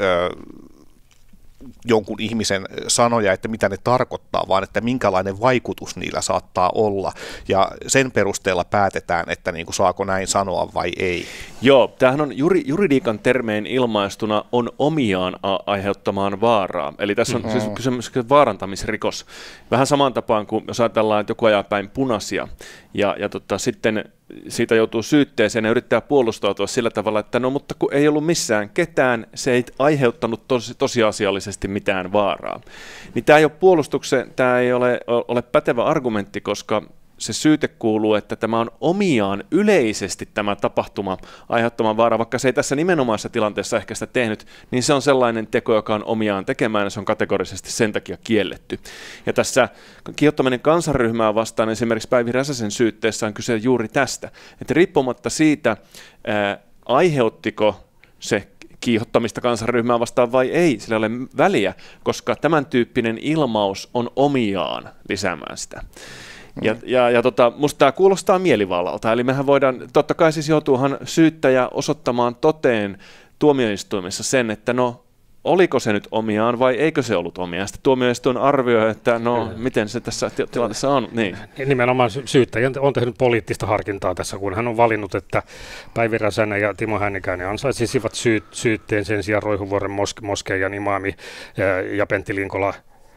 jonkun ihmisen sanoja, että mitä ne tarkoittaa, vaan että minkälainen vaikutus niillä saattaa olla. Ja sen perusteella päätetään, että niin kuin saako näin sanoa vai ei. Joo, tämähän on juridiikan termein ilmaistuna on omiaan aiheuttamaan vaaraa. Eli tässä on siis kysymys vaarantamisrikos. Vähän samaan tapaan kuin jos ajatellaan, että joku ajaa päin punaisia ja sitten siitä joutuu syytteeseen ja yrittää puolustautua sillä tavalla, että no mutta kun ei ollut missään ketään, se ei aiheuttanut tosiasiallisesti mitään vaaraa. Niin tämä ei ole pätevä argumentti, koska se syyte kuuluu, että tämä on omiaan yleisesti tämä tapahtuma aiheuttamaan vaaraa, vaikka se ei tässä nimenomaisessa tilanteessa ehkä sitä tehnyt, niin se on sellainen teko, joka on omiaan tekemään ja se on kategorisesti sen takia kielletty. Ja tässä kiihottaminen kansanryhmää vastaan esimerkiksi Päivi Räsäsen syytteessä on kyse juuri tästä, että riippumatta siitä, aiheuttiko se kiihottamista kansanryhmää vastaan vai ei, sillä ei ole väliä, koska tämän tyyppinen ilmaus on omiaan lisäämään sitä. Musta tämä kuulostaa mielivallalta, eli mehän voidaan, totta kai siis joutuuhan syyttäjä osoittamaan toteen tuomioistuimessa sen, että no, oliko se nyt omiaan vai eikö se ollut omiaan. Sitten tuomioistuin arvioi, että no, miten se tässä tilanteessa on. Niin. Nimenomaan syyttäjä on tehnyt poliittista harkintaa tässä, kun hän on valinnut, että Päivi Räsänen ja Timo Hännikäinen ansaitsisivat syytteen sen sijaan Roihuvuoren moskeijan imaami ja Pentti Linkola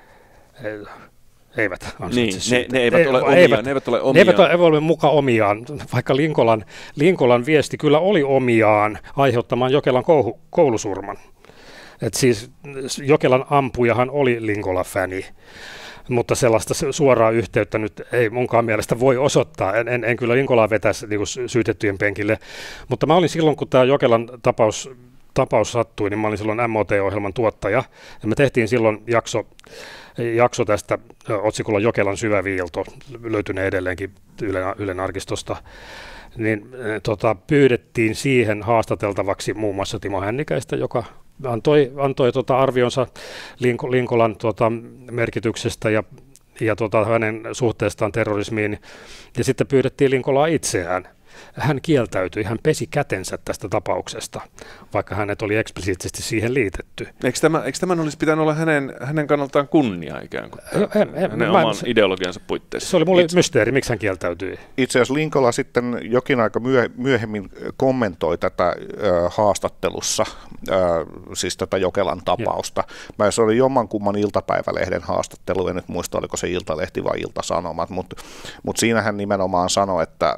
eivät ansaitse ne eivät ole omiaan. Ne eivät ole muka omiaan, vaikka Linkolan viesti kyllä oli omiaan aiheuttamaan Jokelan koulusurman. että siis Jokelan ampujahan oli Linkola-fäni, mutta sellaista suoraa yhteyttä nyt ei munkaan mielestä voi osoittaa. En kyllä Linkolaa vetäisi niin kuin syytettyjen penkille, mutta mä olin silloin, kun tämä Jokelan tapaus sattui, niin mä olin silloin MOT-ohjelman tuottaja, ja me tehtiin silloin jakso tästä otsikolla Jokelan syvä viilto, löytynee edelleenkin Ylen arkistosta, niin pyydettiin siihen haastateltavaksi muun muassa Timo Hännikäistä, joka antoi arvionsa Linkolan merkityksestä ja hänen suhteestaan terrorismiin, ja sitten pyydettiin Linkolaa itseään. Hän kieltäytyi, hän pesi kätensä tästä tapauksesta, vaikka hänet oli eksplisiittisesti siihen liitetty. Eikö tämän olisi pitänyt olla hänen kannaltaan kunnia ikään kuin, hänen oman ideologiansa puitteissa? Se oli mulle mysteeri, miksi hän kieltäytyi. Itse asiassa Linkola sitten jokin aika myöhemmin kommentoi tätä haastattelussa, siis tätä Jokelan tapausta. Se oli jommankumman iltapäivälehden haastattelu, en nyt muista, oliko se Iltalehti vai Ilta-Sanomat, mutta siinä hän nimenomaan sanoi, että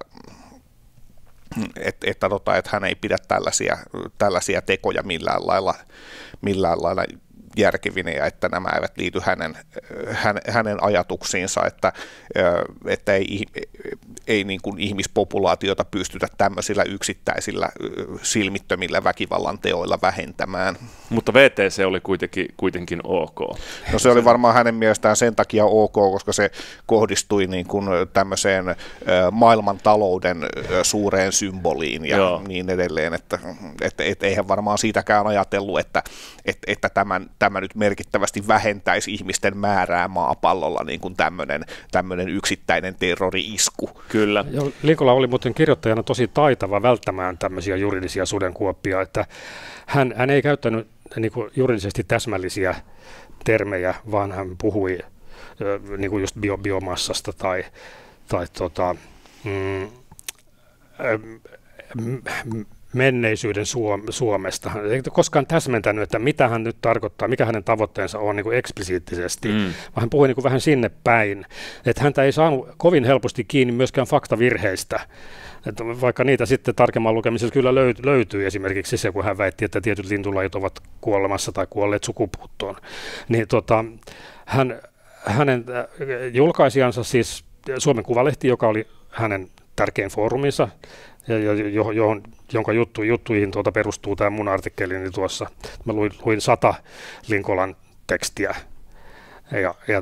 hän ei pidä tällaisia tekoja millään lailla järkevinä ja että nämä eivät liity hänen ajatuksiinsa, että ei niin kuin ihmispopulaatiota pystytä tämmöisillä yksittäisillä silmittömillä väkivallan teoilla vähentämään. Mutta VTC oli kuitenkin ok. No se oli varmaan hänen mielestään sen takia ok, koska se kohdistui niin kuin tämmöiseen maailmantalouden suureen symboliin ja niin edelleen, että eihän varmaan siitäkään ajatellut, että tämä nyt merkittävästi vähentäisi ihmisten määrää maapallolla, niin kuin tämmöinen yksittäinen terrori-isku. Kyllä. Linkola oli muuten kirjoittajana tosi taitava välttämään tämmöisiä juridisia sudenkuoppia, että hän ei käyttänyt niin kuin juridisesti täsmällisiä termejä, vaan hän puhui niin kuin just biomassasta tai menneisyyden Suomesta. Hän ei koskaan täsmentänyt, että mitä hän nyt tarkoittaa, mikä hänen tavoitteensa on niin kuin eksplisiittisesti, vaan hän puhui niin kuin vähän sinne päin. Että häntä ei saanut kovin helposti kiinni myöskään faktavirheistä. Että vaikka niitä sitten tarkemman lukemisessa kyllä löytyy esimerkiksi se, kun hän väitti, että tietyt lintulajit ovat kuolemassa tai kuolleet sukupuuttoon. Niin hänen julkaisijansa, siis Suomen Kuvalehti, joka oli hänen tärkein fooruminsa, jonka juttuihin perustuu tämä mun artikkelini tuossa. Mä luin 100 Linkolan tekstiä ja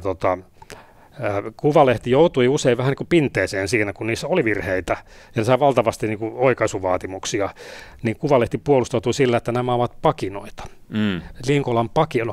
Kuvalehti joutui usein vähän niin kuin pinteeseen siinä, kun niissä oli virheitä ja sai valtavasti niin kuin oikaisuvaatimuksia, niin Kuvalehti puolustautui sillä, että nämä ovat pakinoita. Linkolan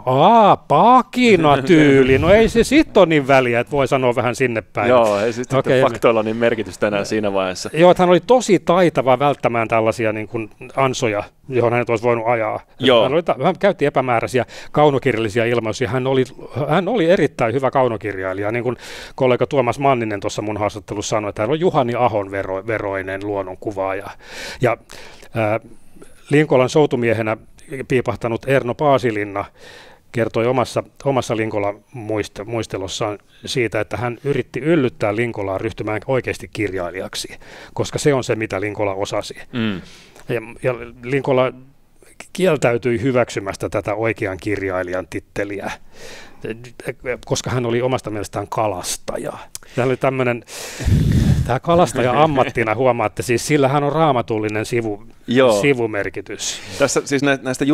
pakinatyyli, no ei se sitten ole niin väliä, että voi sanoa vähän sinne päin. Joo, ei sitten faktoilla niin merkitystä enää siinä vaiheessa. Joo, että hän oli tosi taitava välttämään tällaisia niin kuin ansoja, johon hänet olisi voinut ajaa. Hän käytti epämääräisiä kaunokirjallisia ilmaisuja, hän oli erittäin hyvä kaunokirjailija, niin kuin kollega Tuomas Manninen tuossa mun haastattelussa sanoi, että hän on Juhani Ahon veroinen luonnonkuvaaja. Ja Linkolan soutumiehenä piipahtanut Erno Paasilinna kertoi omassa Linkolan muistelossaan siitä, että hän yritti yllyttää Linkolaa ryhtymään oikeasti kirjailijaksi, koska se on se, mitä Linkola osasi. Ja Linkola kieltäytyi hyväksymästä tätä oikean kirjailijan titteliä, koska hän oli omasta mielestään kalastaja. Tämä oli tämä kalastaja ammattina, huomaatte, siis sillähän on raamatullinen sivumerkitys. Tässä siis näistä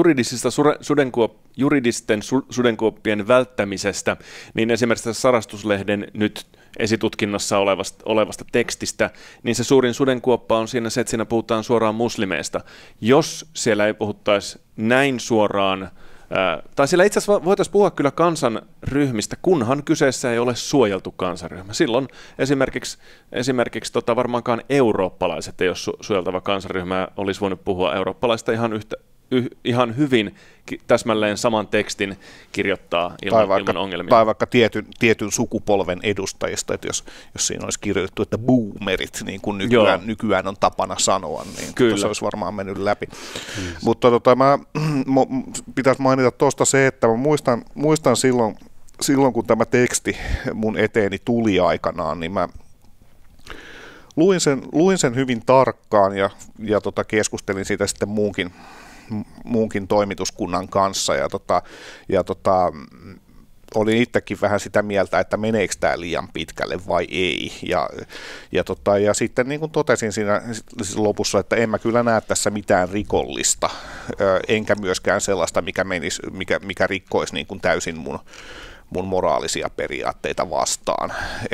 juridisten sudenkuoppien välttämisestä, niin esimerkiksi tässä Sarastuslehden nyt esitutkinnassa olevasta tekstistä, niin se suurin sudenkuoppa on siinä se, että siinä puhutaan suoraan muslimeista. Jos siellä ei puhuttaisi näin suoraan, tai siellä itse asiassa voitaisiin puhua kyllä kansanryhmistä, kunhan kyseessä ei ole suojeltu kansanryhmä. Silloin esimerkiksi varmaankaan eurooppalaiset ei ole suojeltava kansanryhmä, olisi voinut puhua eurooppalaista ihan hyvin täsmälleen saman tekstin kirjoittaa ilman ongelmia. Tai vaikka tietyn sukupolven edustajista, että jos siinä olisi kirjoitettu, että boomerit, niin kuin nykyään on tapana sanoa, niin se olisi varmaan mennyt läpi. Mutta pitäisi mainita tuosta se, että mä muistan silloin, kun tämä teksti mun eteeni tuli aikanaan, niin mä luin sen hyvin tarkkaan ja keskustelin siitä sitten muunkin toimituskunnan kanssa, ja olin itsekin vähän sitä mieltä, että meneekö tämä liian pitkälle vai ei. Ja sitten niin kuin totesin siinä lopussa, että en mä kyllä näe tässä mitään rikollista, enkä myöskään sellaista, mikä rikkoisi niin kuin täysin mun moraalisia periaatteita vastaan.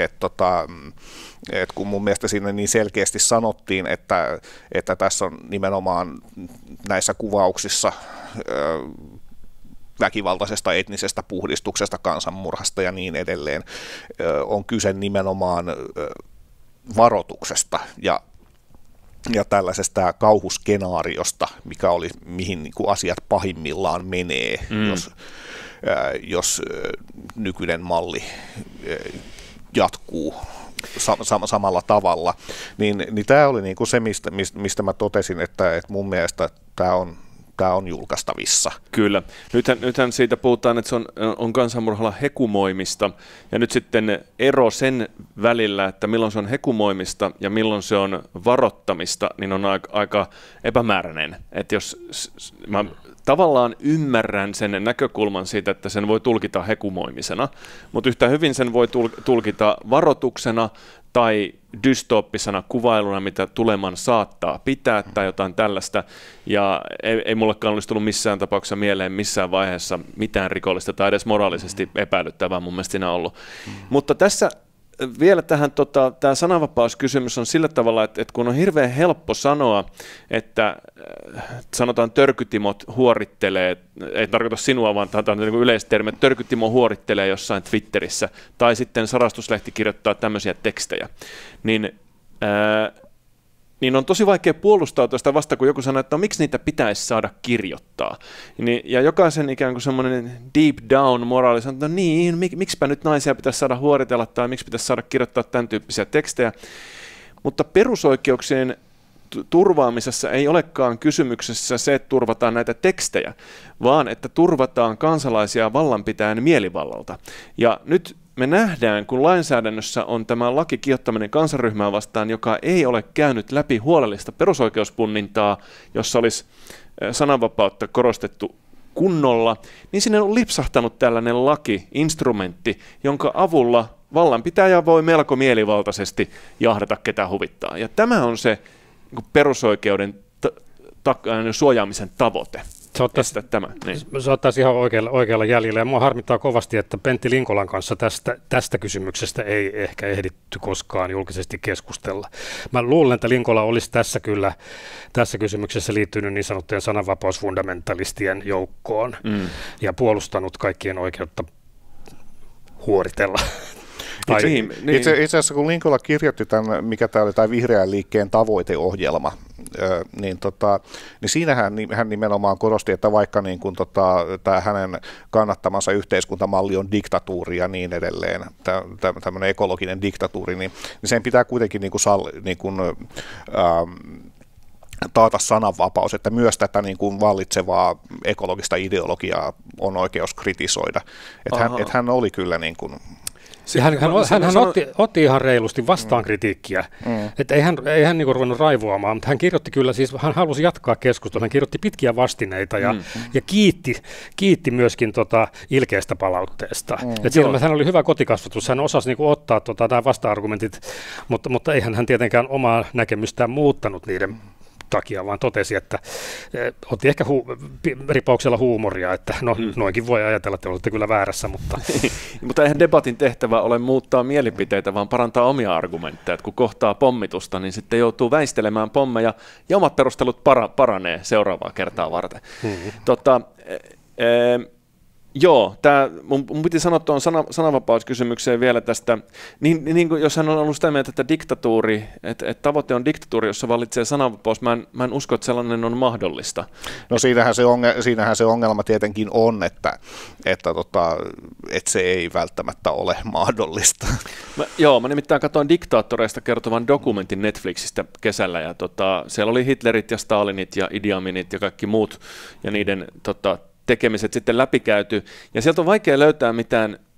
Et kun mun mielestä siinä niin selkeästi sanottiin, että tässä on nimenomaan näissä kuvauksissa väkivaltaisesta etnisestä puhdistuksesta, kansanmurhasta ja niin edelleen, on kyse nimenomaan varoituksesta ja tällaisesta kauhuskenaariosta, mihin niin kuin asiat pahimmillaan menee, jos nykyinen malli jatkuu samalla tavalla, niin tämä oli niin kuin se, mistä mä totesin, että mun mielestä tämä on julkaistavissa. Kyllä. Nythän siitä puhutaan, että se on kansanmurhalla hekumoimista, ja nyt sitten ero sen välillä, että milloin se on hekumoimista ja milloin se on varoittamista, niin on aika epämääräinen. Että jos mä tavallaan ymmärrän sen näkökulman siitä, että sen voi tulkita hekumoimisena, mutta yhtä hyvin sen voi tulkita varoituksena tai dystooppisena kuvailuna, mitä tuleman saattaa pitää tai jotain tällaista, ja ei mullekaan olisi tullut missään tapauksessa mieleen missään vaiheessa mitään rikollista tai edes moraalisesti epäilyttävää mun mielestä siinä on ollut. Mutta tässä vielä tähän tämä sananvapauskysymys on sillä tavalla, että kun on hirveän helppo sanoa, että sanotaan törkytimot huorittelee, ei tarkoita sinua, vaan tämä on niin yleistermi, että törkytimo huorittelee jossain Twitterissä, tai sitten Sarastuslehti kirjoittaa tämmöisiä tekstejä, niin on tosi vaikea puolustautua sitä vasta, kun joku sanoo, että no, miksi niitä pitäisi saada kirjoittaa. Ja jokaisen ikään kuin semmoinen deep down moraali sanoo, että no niin, miksipä nyt naisia pitäisi saada huoritella tai miksi pitäisi saada kirjoittaa tämän tyyppisiä tekstejä. Mutta perusoikeuksien turvaamisessa ei olekaan kysymyksessä se, että turvataan näitä tekstejä, vaan että turvataan kansalaisia vallanpitäjän mielivallalta. Ja nyt me nähdään, kun lainsäädännössä on tämä laki kiihottaminen kansanryhmää vastaan, joka ei ole käynyt läpi huolellista perusoikeuspunnintaa, jossa olisi sananvapautta korostettu kunnolla, niin sinne on lipsahtanut tällainen laki-instrumentti, jonka avulla vallanpitäjä voi melko mielivaltaisesti jahdata ketä huvittaa. Ja tämä on se perusoikeuden suojaamisen tavoite. Se ottaisi ihan oikealla jäljellä, ja mua harmittaa kovasti, että Pentti Linkolan kanssa tästä kysymyksestä ei ehkä ehditty koskaan julkisesti keskustella. Mä luulen, että Linkola olisi tässä kysymyksessä liittynyt niin sanottujen sananvapausfundamentalistien joukkoon ja puolustanut kaikkien oikeutta huoritella. Itse asiassa kun Linkola kirjoitti tämän, mikä tämä oli tämä vihreän liikkeen tavoiteohjelma, niin siinä hän nimenomaan korosti, että vaikka niin kuin tämä hänen kannattamansa yhteiskuntamalli on diktatuuri ja niin edelleen, tämmöinen ekologinen diktatuuri, niin sen pitää kuitenkin taata sananvapaus, että myös tätä niin kuin vallitsevaa ekologista ideologiaa on oikeus kritisoida. Että hän oli kyllä niin kuin Hän otti ihan reilusti vastaan kritiikkiä. Että ei hän niinku ruvennut raivoamaan, mutta hän kirjoitti kyllä, siis hän halusi jatkaa keskustelua, hän kirjoitti pitkiä vastineita ja kiitti myöskin ilkeästä palautteesta. Siinä hän oli hyvä kotikasvatus, hän osasi niinku ottaa nämä vasta-argumentit, mutta eihän hän tietenkään omaa näkemystään muuttanut niiden takia, vaan totesi, että otti ehkä ripauksella huumoria, että no noinkin voi ajatella, että olette kyllä väärässä, mutta... Mutta eihän debatin tehtävä ole muuttaa mielipiteitä, vaan parantaa omia argumentteja. Kun kohtaa pommitusta, niin sitten joutuu väistelemään pommeja ja omat perustelut paranee seuraavaa kertaa varten. Joo, mun piti sanoa tuon sananvapauskysymykseen vielä tästä, niin jos hän on ollut sitä mieltä, että diktatuuri, että tavoite on diktatuuri, jossa vallitsee sananvapaus, mä en usko, että sellainen on mahdollista. No siinähän se ongelma tietenkin on, että se ei välttämättä ole mahdollista. Mä nimittäin katsoin diktaattoreista kertovan dokumentin Netflixistä kesällä, ja siellä oli Hitlerit ja Stalinit ja Idi Aminit ja kaikki muut, ja niiden tekemiset sitten läpikäyty, ja sieltä on vaikea löytää mitään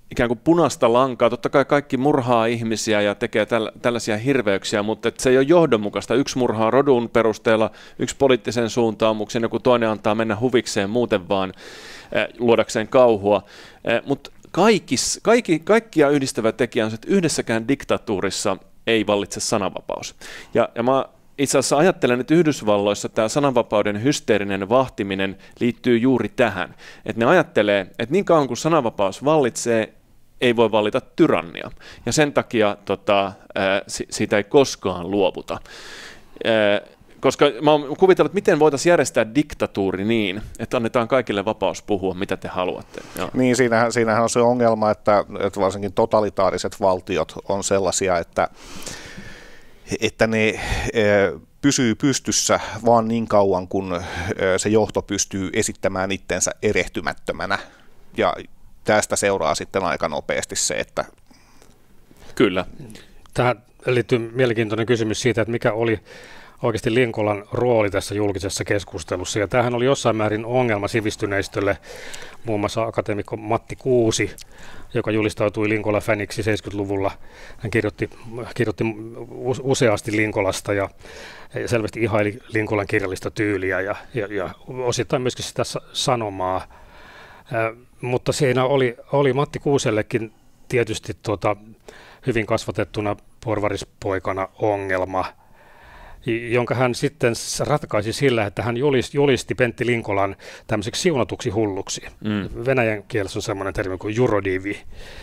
ikään kuin punaista lankaa. Totta kai kaikki murhaa ihmisiä ja tekee tällaisia hirveyksiä, mutta se ei ole johdonmukaista. Yksi murhaa rodun perusteella, yksi poliittisen suuntaamuksen, joku toinen antaa mennä huvikseen muuten vaan luodakseen kauhua. Mutta kaikkia yhdistävä tekijä on se, että yhdessäkään diktatuurissa ei vallitse sananvapaus. Ja mä itse asiassa ajattelen, että Yhdysvalloissa tämä sananvapauden hysteerinen vahtiminen liittyy juuri tähän. Että ne ajattelee, että niin kauan kuin sananvapaus vallitsee, ei voi vallita tyrannia. Ja sen takia siitä ei koskaan luovuta. Koska mä oon kuvitellut, että miten voitaisiin järjestää diktatuuri niin, että annetaan kaikille vapaus puhua, mitä te haluatte. Joo. Niin, siinähän on se ongelma, että varsinkin totalitaariset valtiot on sellaisia, että ne pysyy pystyssä vaan niin kauan, kun se johto pystyy esittämään itsensä erehtymättömänä. Ja tästä seuraa sitten aika nopeasti se, että... Kyllä. Tähän liittyy mielenkiintoinen kysymys siitä, että mikä oli oikeasti Linkolan rooli tässä julkisessa keskustelussa. Ja tämähän oli jossain määrin ongelma sivistyneistölle, muun muassa akateemikko Matti Kuusi, joka julistautui Linkola-fäniksi 70-luvulla. Hän kirjoitti useasti Linkolasta ja selvästi ihaili Linkolan kirjallista tyyliä ja osittain myöskin sitä sanomaa. Mutta siinä oli Matti Kuusellekin tietysti hyvin kasvatettuna porvarispoikana ongelma, jonka hän sitten ratkaisi sillä, että hän julisti Pentti Linkolan tämmöiseksi siunatuksi hulluksi. Venäjän kielessä on semmoinen termi kuin jurodivi.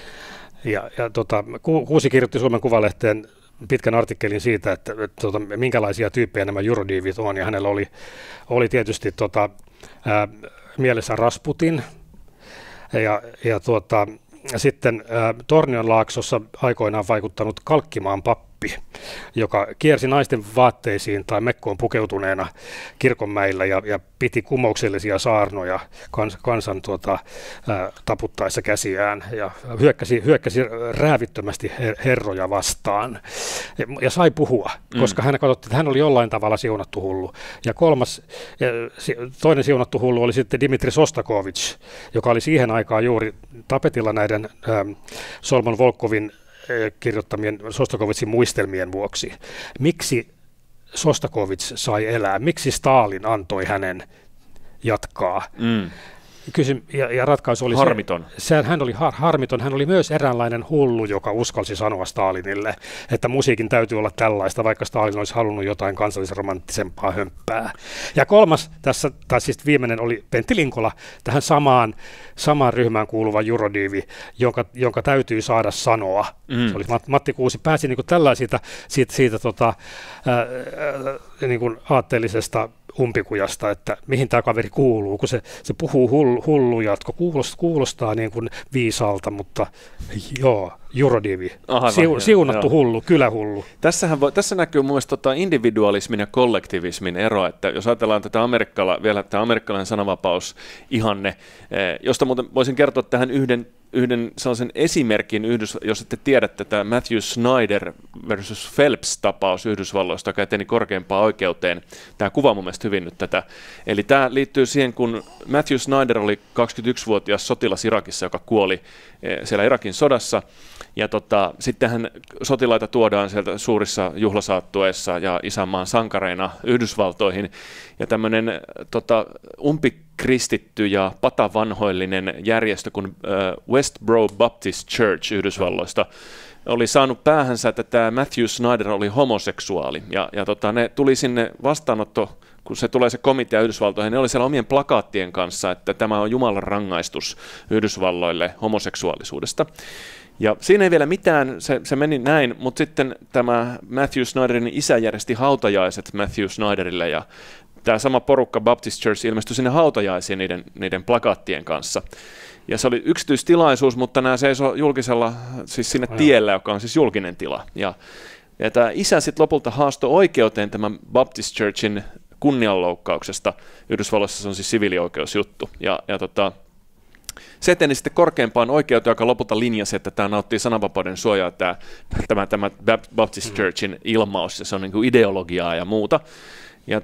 Kuusi kirjoitti Suomen Kuvalehteen pitkän artikkelin siitä, että minkälaisia tyyppejä nämä jurodivit on, ja hänellä oli tietysti mielessä Rasputin, ja sitten Tornionlaaksossa aikoinaan vaikuttanut Kalkkimaan pappi, joka kiersi naisten vaatteisiin tai mekkoon pukeutuneena kirkonmäillä ja piti kumouksellisia saarnoja kansan taputtaessa käsiään ja hyökkäsi räävittömästi herroja vastaan ja sai puhua, koska hän katsoi, että hän oli jollain tavalla siunattu hullu. Ja toinen siunattu hullu oli sitten Dmitri Sostakovich, joka oli siihen aikaan juuri tapetilla näiden Solomon Volkovin kirjoittamien Sostakovitsin muistelmien vuoksi. Miksi Sostakovits sai elää? Miksi Stalin antoi hänen jatkaa? Ja ratkaisu oli harmiton. Hän oli harmiton. Hän oli myös eräänlainen hullu, joka uskalsi sanoa Stalinille, että musiikin täytyy olla tällaista, vaikka Stalin olisi halunnut jotain kansallisromanttisempaa hömppää. Ja kolmas tässä, tai siis viimeinen oli Pentti Linkola, tähän samaan ryhmään kuuluva jurodiivi, jonka täytyy saada sanoa. Se oli Matti Kuusi pääsi niin kuin tällaisista niin kuin aatteellisesta umpikujasta, että mihin tämä kaveri kuuluu, kun se puhuu hulluja, kuulostaa niin kuin viisaalta, mutta joo, jurodiivi, siunattu hullu, kylähullu. Tässä näkyy mun mielestä individualismin ja kollektivismin ero, että jos ajatellaan vielä tämä amerikkalainen sananvapaus-ihanne, josta muuten voisin kertoa tähän yhden sellaisen esimerkin, jos ette tiedätte, tämä Matthew Snyder versus Phelps-tapaus Yhdysvalloista, joka eteni korkeimpaan oikeuteen. Tämä kuvaa mun mielestä hyvin nyt tätä. Eli tämä liittyy siihen, kun Matthew Snyder oli 21-vuotias sotilas Irakissa, joka kuoli siellä Irakin sodassa. Ja sittenhän sotilaita tuodaan sieltä suurissa juhlasaattueissa ja isänmaan sankareina Yhdysvaltoihin. Ja tämmöinen umpikristitty ja patavanhoillinen järjestö kuin Westboro Baptist Church Yhdysvalloista oli saanut päähänsä, että tämä Matthew Snyder oli homoseksuaali. Ja ne tuli sinne vastaanotto, kun se tulee se komitea Yhdysvaltoihin, ne oli siellä omien plakaattien kanssa, että tämä on Jumalan rangaistus Yhdysvalloille homoseksuaalisuudesta. Ja siinä ei vielä mitään, se meni näin, mutta sitten tämä Matthew Snyderin isä järjesti hautajaiset Matthew Snyderille, ja tämä sama porukka Baptist Church ilmestyi sinne hautajaisiin niiden plakaattien kanssa. Ja se oli yksityistilaisuus, mutta nämä seisoi julkisella, siis sinne tiellä, joka on siis julkinen tila. Ja tämä isä sitten lopulta haastoi oikeuteen tämän Baptist Churchin kunnianloukkauksesta. Yhdysvalloissa se on siis siviilioikeusjuttu. Se eteni sitten korkeimpaan oikeuteen, joka lopulta linjasi, että tämä nauttii sananvapauden suojaa, tämä Baptist Churchin ilmaus, ja se on niin kuin ideologiaa ja muuta. Ja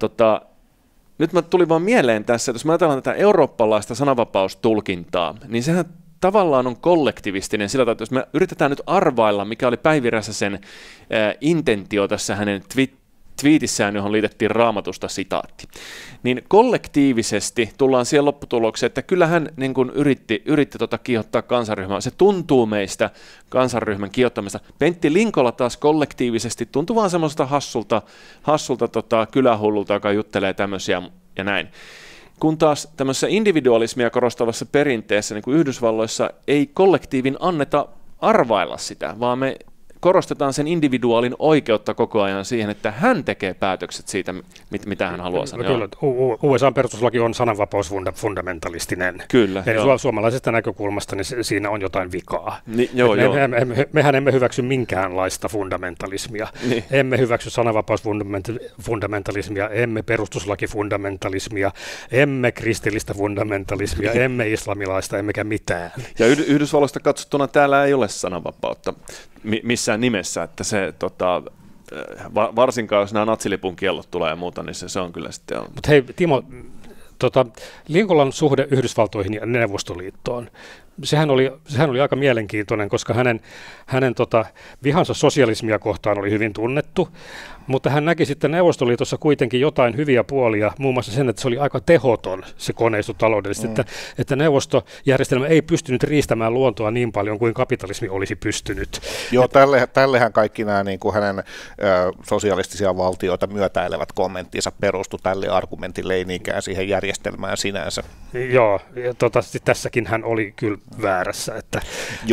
nyt mä tuli vaan mieleen tässä, että jos mä ajatellaan tätä eurooppalaista sananvapaustulkintaa, niin sehän tavallaan on kollektivistinen sillä tavalla, että jos me yritetään nyt arvailla, mikä oli Päivi Räsäsen intentio tässä hänen twiitissään, johon liitettiin Raamatusta sitaatti, niin kollektiivisesti tullaan siihen lopputulokseen, että kyllä hän niin kuin yritti kiihottaa kansanryhmää. Se tuntuu meistä kansanryhmän kiihottamista. Pentti Linkola taas kollektiivisesti tuntuu vaan semmoista hassulta kylähullulta, joka juttelee tämmöisiä ja näin. Kun taas tämmöisessä individualismia korostavassa perinteessä, niin kuin Yhdysvalloissa, ei kollektiivin anneta arvailla sitä, vaan me korostetaan sen individuaalin oikeutta koko ajan siihen, että hän tekee päätökset siitä, mitä hän haluaa sanoa. Kyllä, USA-perustuslaki on sananvapausfundamentalistinen. Kyllä. Eli suomalaisesta näkökulmasta niin siinä on jotain vikaa. Mehän emme hyväksy minkäänlaista fundamentalismia. Niin. Emme hyväksy sananvapausfundamentalismia, emme perustuslakifundamentalismia, emme kristillistä fundamentalismia, emme islamilaista, emmekä mitään. Ja Yhdysvalloista katsottuna täällä ei ole sananvapautta missään nimessä, että se varsinkaan jos nämä natsilipun kiellot tulee ja muuta, niin se on kyllä sitten. Mutta hei Timo, Linkolan suhde Yhdysvaltoihin ja Neuvostoliittoon, sehän oli aika mielenkiintoinen, koska hänen vihansa sosialismia kohtaan oli hyvin tunnettu, mutta hän näki sitten Neuvostoliitossa kuitenkin jotain hyviä puolia, muun muassa sen, että se oli aika tehoton se koneisto taloudellisesti, että neuvostojärjestelmä ei pystynyt riistämään luontoa niin paljon kuin kapitalismi olisi pystynyt. Joo, tällehän kaikki nämä niin kuin hänen sosialistisia valtioita myötäilevät kommenttinsa perustu tälle argumentille, ei niinkään siihen järjestelmään sinänsä. Joo, ja tässäkin hän oli kyllä väärässä. Että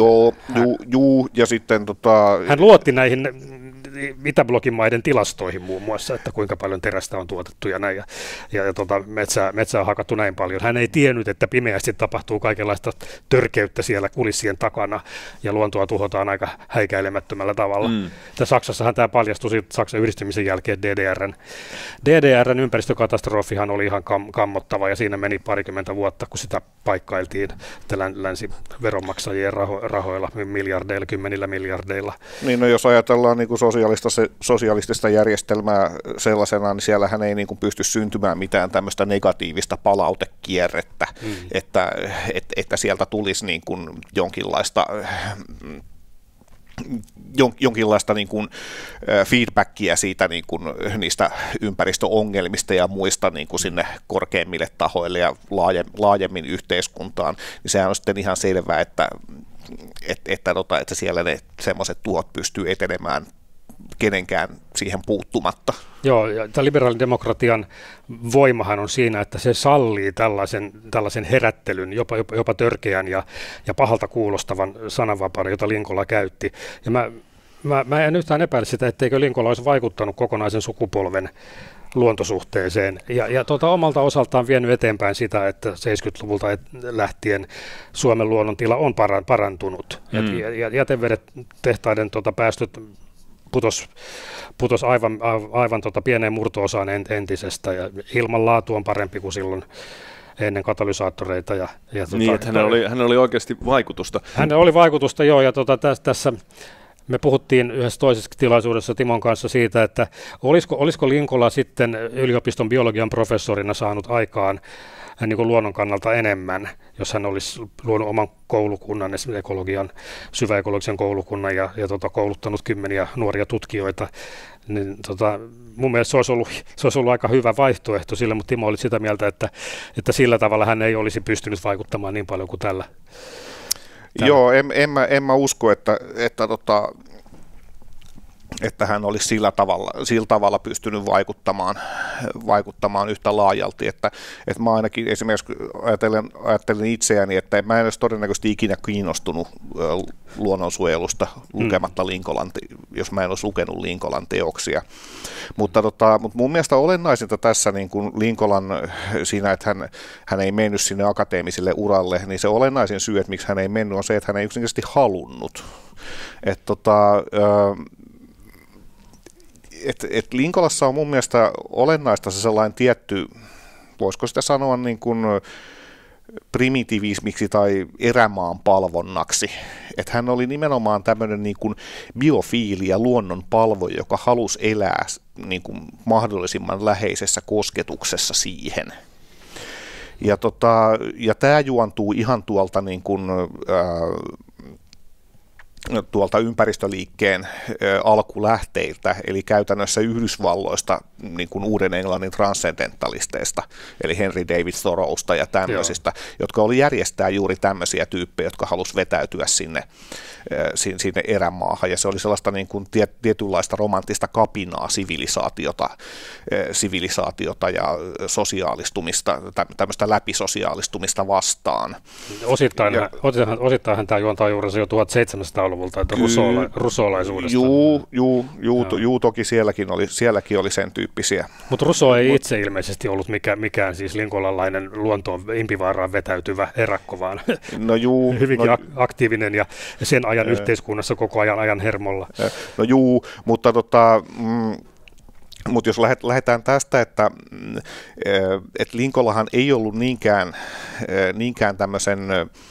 ja sitten hän luotti näihin Itäblokin maiden tilastoihin muun muassa, että kuinka paljon terästä on tuotettu ja näin, ja metsää on hakattu näin paljon. Hän ei tiennyt, että pimeästi tapahtuu kaikenlaista törkeyttä siellä kulissien takana, ja luontoa tuhotaan aika häikäilemättömällä tavalla. Saksassahan tämä paljastui Saksan yhdistymisen jälkeen DDRn ympäristökatastrofihan oli ihan kammottava, ja siinä meni 20 vuotta, kun sitä paikkailtiin länsiveronmaksajien rahoilla, miljardeilla, 10 miljardeilla. Niin, no jos ajatellaan niin kuin sosialistista järjestelmää sellaisena, niin siellähän ei niin kuin pysty syntymään mitään tämmöistä negatiivista palautekierrettä, että sieltä tulisi niin kuin jonkinlaista niin kuin feedbackia siitä niin kuin niistä ympäristöongelmista ja muista niin kuin sinne korkeimmille tahoille ja laajemmin yhteiskuntaan, niin sehän on sitten ihan selvää, että siellä ne semmoiset tuhot pystyy etenemään kenenkään siihen puuttumatta. Joo, ja liberaalidemokratian voimahan on siinä, että se sallii tällaisen herättelyn, jopa törkeän ja pahalta kuulostavan sananvapauden, jota Linkola käytti. Ja mä en yhtään epäile sitä, etteikö Linkola olisi vaikuttanut kokonaisen sukupolven luontosuhteeseen ja omalta osaltaan vienyt eteenpäin sitä, että 70-luvulta lähtien Suomen luonnontila on parantunut. Ja jätevedet tehtaiden päästöt putos aivan pieneen murto-osaan entisestä, ja ilmanlaatu on parempi kuin silloin ennen katalysaattoreita. Niin, että hänellä oli oikeasti vaikutusta. Hänellä oli vaikutusta, joo, ja tässä me puhuttiin yhdessä toisessa tilaisuudessa Timon kanssa siitä, että olisiko Linkola sitten yliopiston biologian professorina saanut aikaan niin kuin luonnon kannalta enemmän, jos hän olisi luonut oman koulukunnan, esimerkiksi syväekologisen koulukunnan ja kouluttanut kymmeniä nuoria tutkijoita, niin mun mielestä se olisi ollut aika hyvä vaihtoehto sille, mutta Timo oli sitä mieltä, että sillä tavalla hän ei olisi pystynyt vaikuttamaan niin paljon kuin tällä. Joo, en mä usko, että hän olisi sillä tavalla pystynyt vaikuttamaan yhtä laajalti, että mä ainakin esimerkiksi ajattelen itseäni, että mä en olisi todennäköisesti ikinä kiinnostunut luonnonsuojelusta lukematta jos mä en olisi lukenut Linkolan teoksia, mutta mun mielestä olennaisinta tässä niin kuin Linkolan siinä, että hän ei mennyt sinne akateemiselle uralle, niin se olennaisin syy, että miksi hän ei mennyt, on se, että hän ei yksinkertaisesti halunnut. Et Linkolassa on mun mielestä olennaista se sellainen tietty, voisiko sitä sanoa niin kuin primitivismiksi tai erämaan palvonnaksi. Että hän oli nimenomaan tämmöinen niin kuin biofiili ja luonnon palvoja, joka halusi elää niin kuin mahdollisimman läheisessä kosketuksessa siihen. Ja tämä juontuu ihan tuolta niin kuin, tuolta ympäristöliikkeen alkulähteiltä, eli käytännössä Yhdysvalloista, niin kuin Uuden Englannin transcendentalisteista, eli Henry David Thoreausta ja tämmöisistä, jotka oli järjestää juuri tämmöisiä tyyppejä, jotka halusi vetäytyä sinne erämaahan, ja se oli sellaista niin kuin tietynlaista romanttista kapinaa sivilisaatiota ja sosiaalistumista, tämmöistä läpisosiaalistumista vastaan. Osittainhan tämä juontaa juuri jo 1700-luvulta, että rusolaisuudesta. Juu, toki sielläkin oli sen tyyppisiä. Mutta Rousseau ei itse ilmeisesti ollut mikään siis lincolnlainen luontoon impivaaraan vetäytyvä erakko, vaan hyvinkin aktiivinen ja sen ajan yhteiskunnassa koko ajan hermolla. No juu, mutta mutta jos lähdetään tästä, että Lincolnhan ei ollut niinkään tämmöisen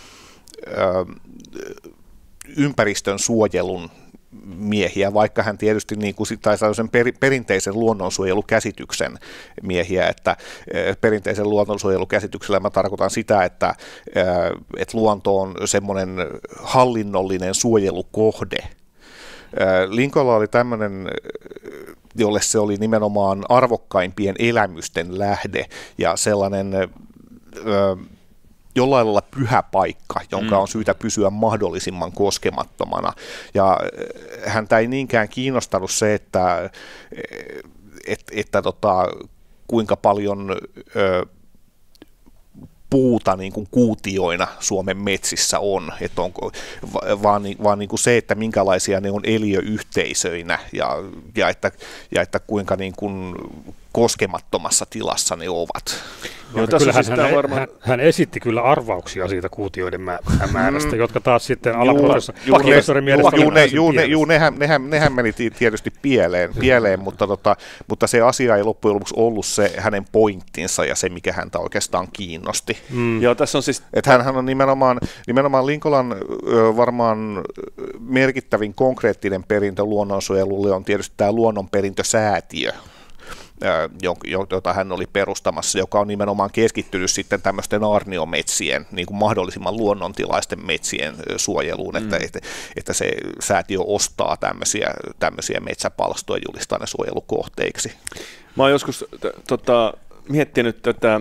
ympäristön suojelun miehiä, vaikka hän tietysti niin kuin, tai sellaisen perinteisen luonnonsuojelukäsityksen miehiä, että perinteisen luonnonsuojelukäsityksellä mä tarkoitan sitä, että luonto on semmoinen hallinnollinen suojelukohde. Lincoln oli tämmöinen, jolle se oli nimenomaan arvokkaimpien elämysten lähde ja sellainen jollain lailla pyhä paikka, jonka on syytä pysyä mahdollisimman koskemattomana. Ja häntä ei niinkään kiinnostanut se, että kuinka paljon puuta niin kuin kuutioina Suomen metsissä on, että vaan niin kuin se, että minkälaisia ne on eliöyhteisöinä ja että kuinka niin kuin koskemattomassa tilassa ne ovat. Hän esitti kyllä arvauksia siitä kuutioiden määrästä, jotka taas sitten alaprofessorin mielestä nehän meni tietysti pieleen, mutta se asia ei loppujen lopuksi ollut se hänen pointtinsa ja se, mikä häntä oikeastaan kiinnosti. Joo, tässä on siis... Että hän on nimenomaan Lincoln varmaan merkittävin konkreettinen perintö luonnonsuojelulle on tietysti tämä luonnonperintösäätiö, jota hän oli perustamassa, joka on nimenomaan keskittynyt sitten tämmöisten aarniometsien, niin kuin mahdollisimman luonnontilaisten metsien suojeluun, että se säätiö ostaa tämmöisiä metsäpalstoja, julistaa ne suojelukohteiksi. Mä oon joskus miettinyt tätä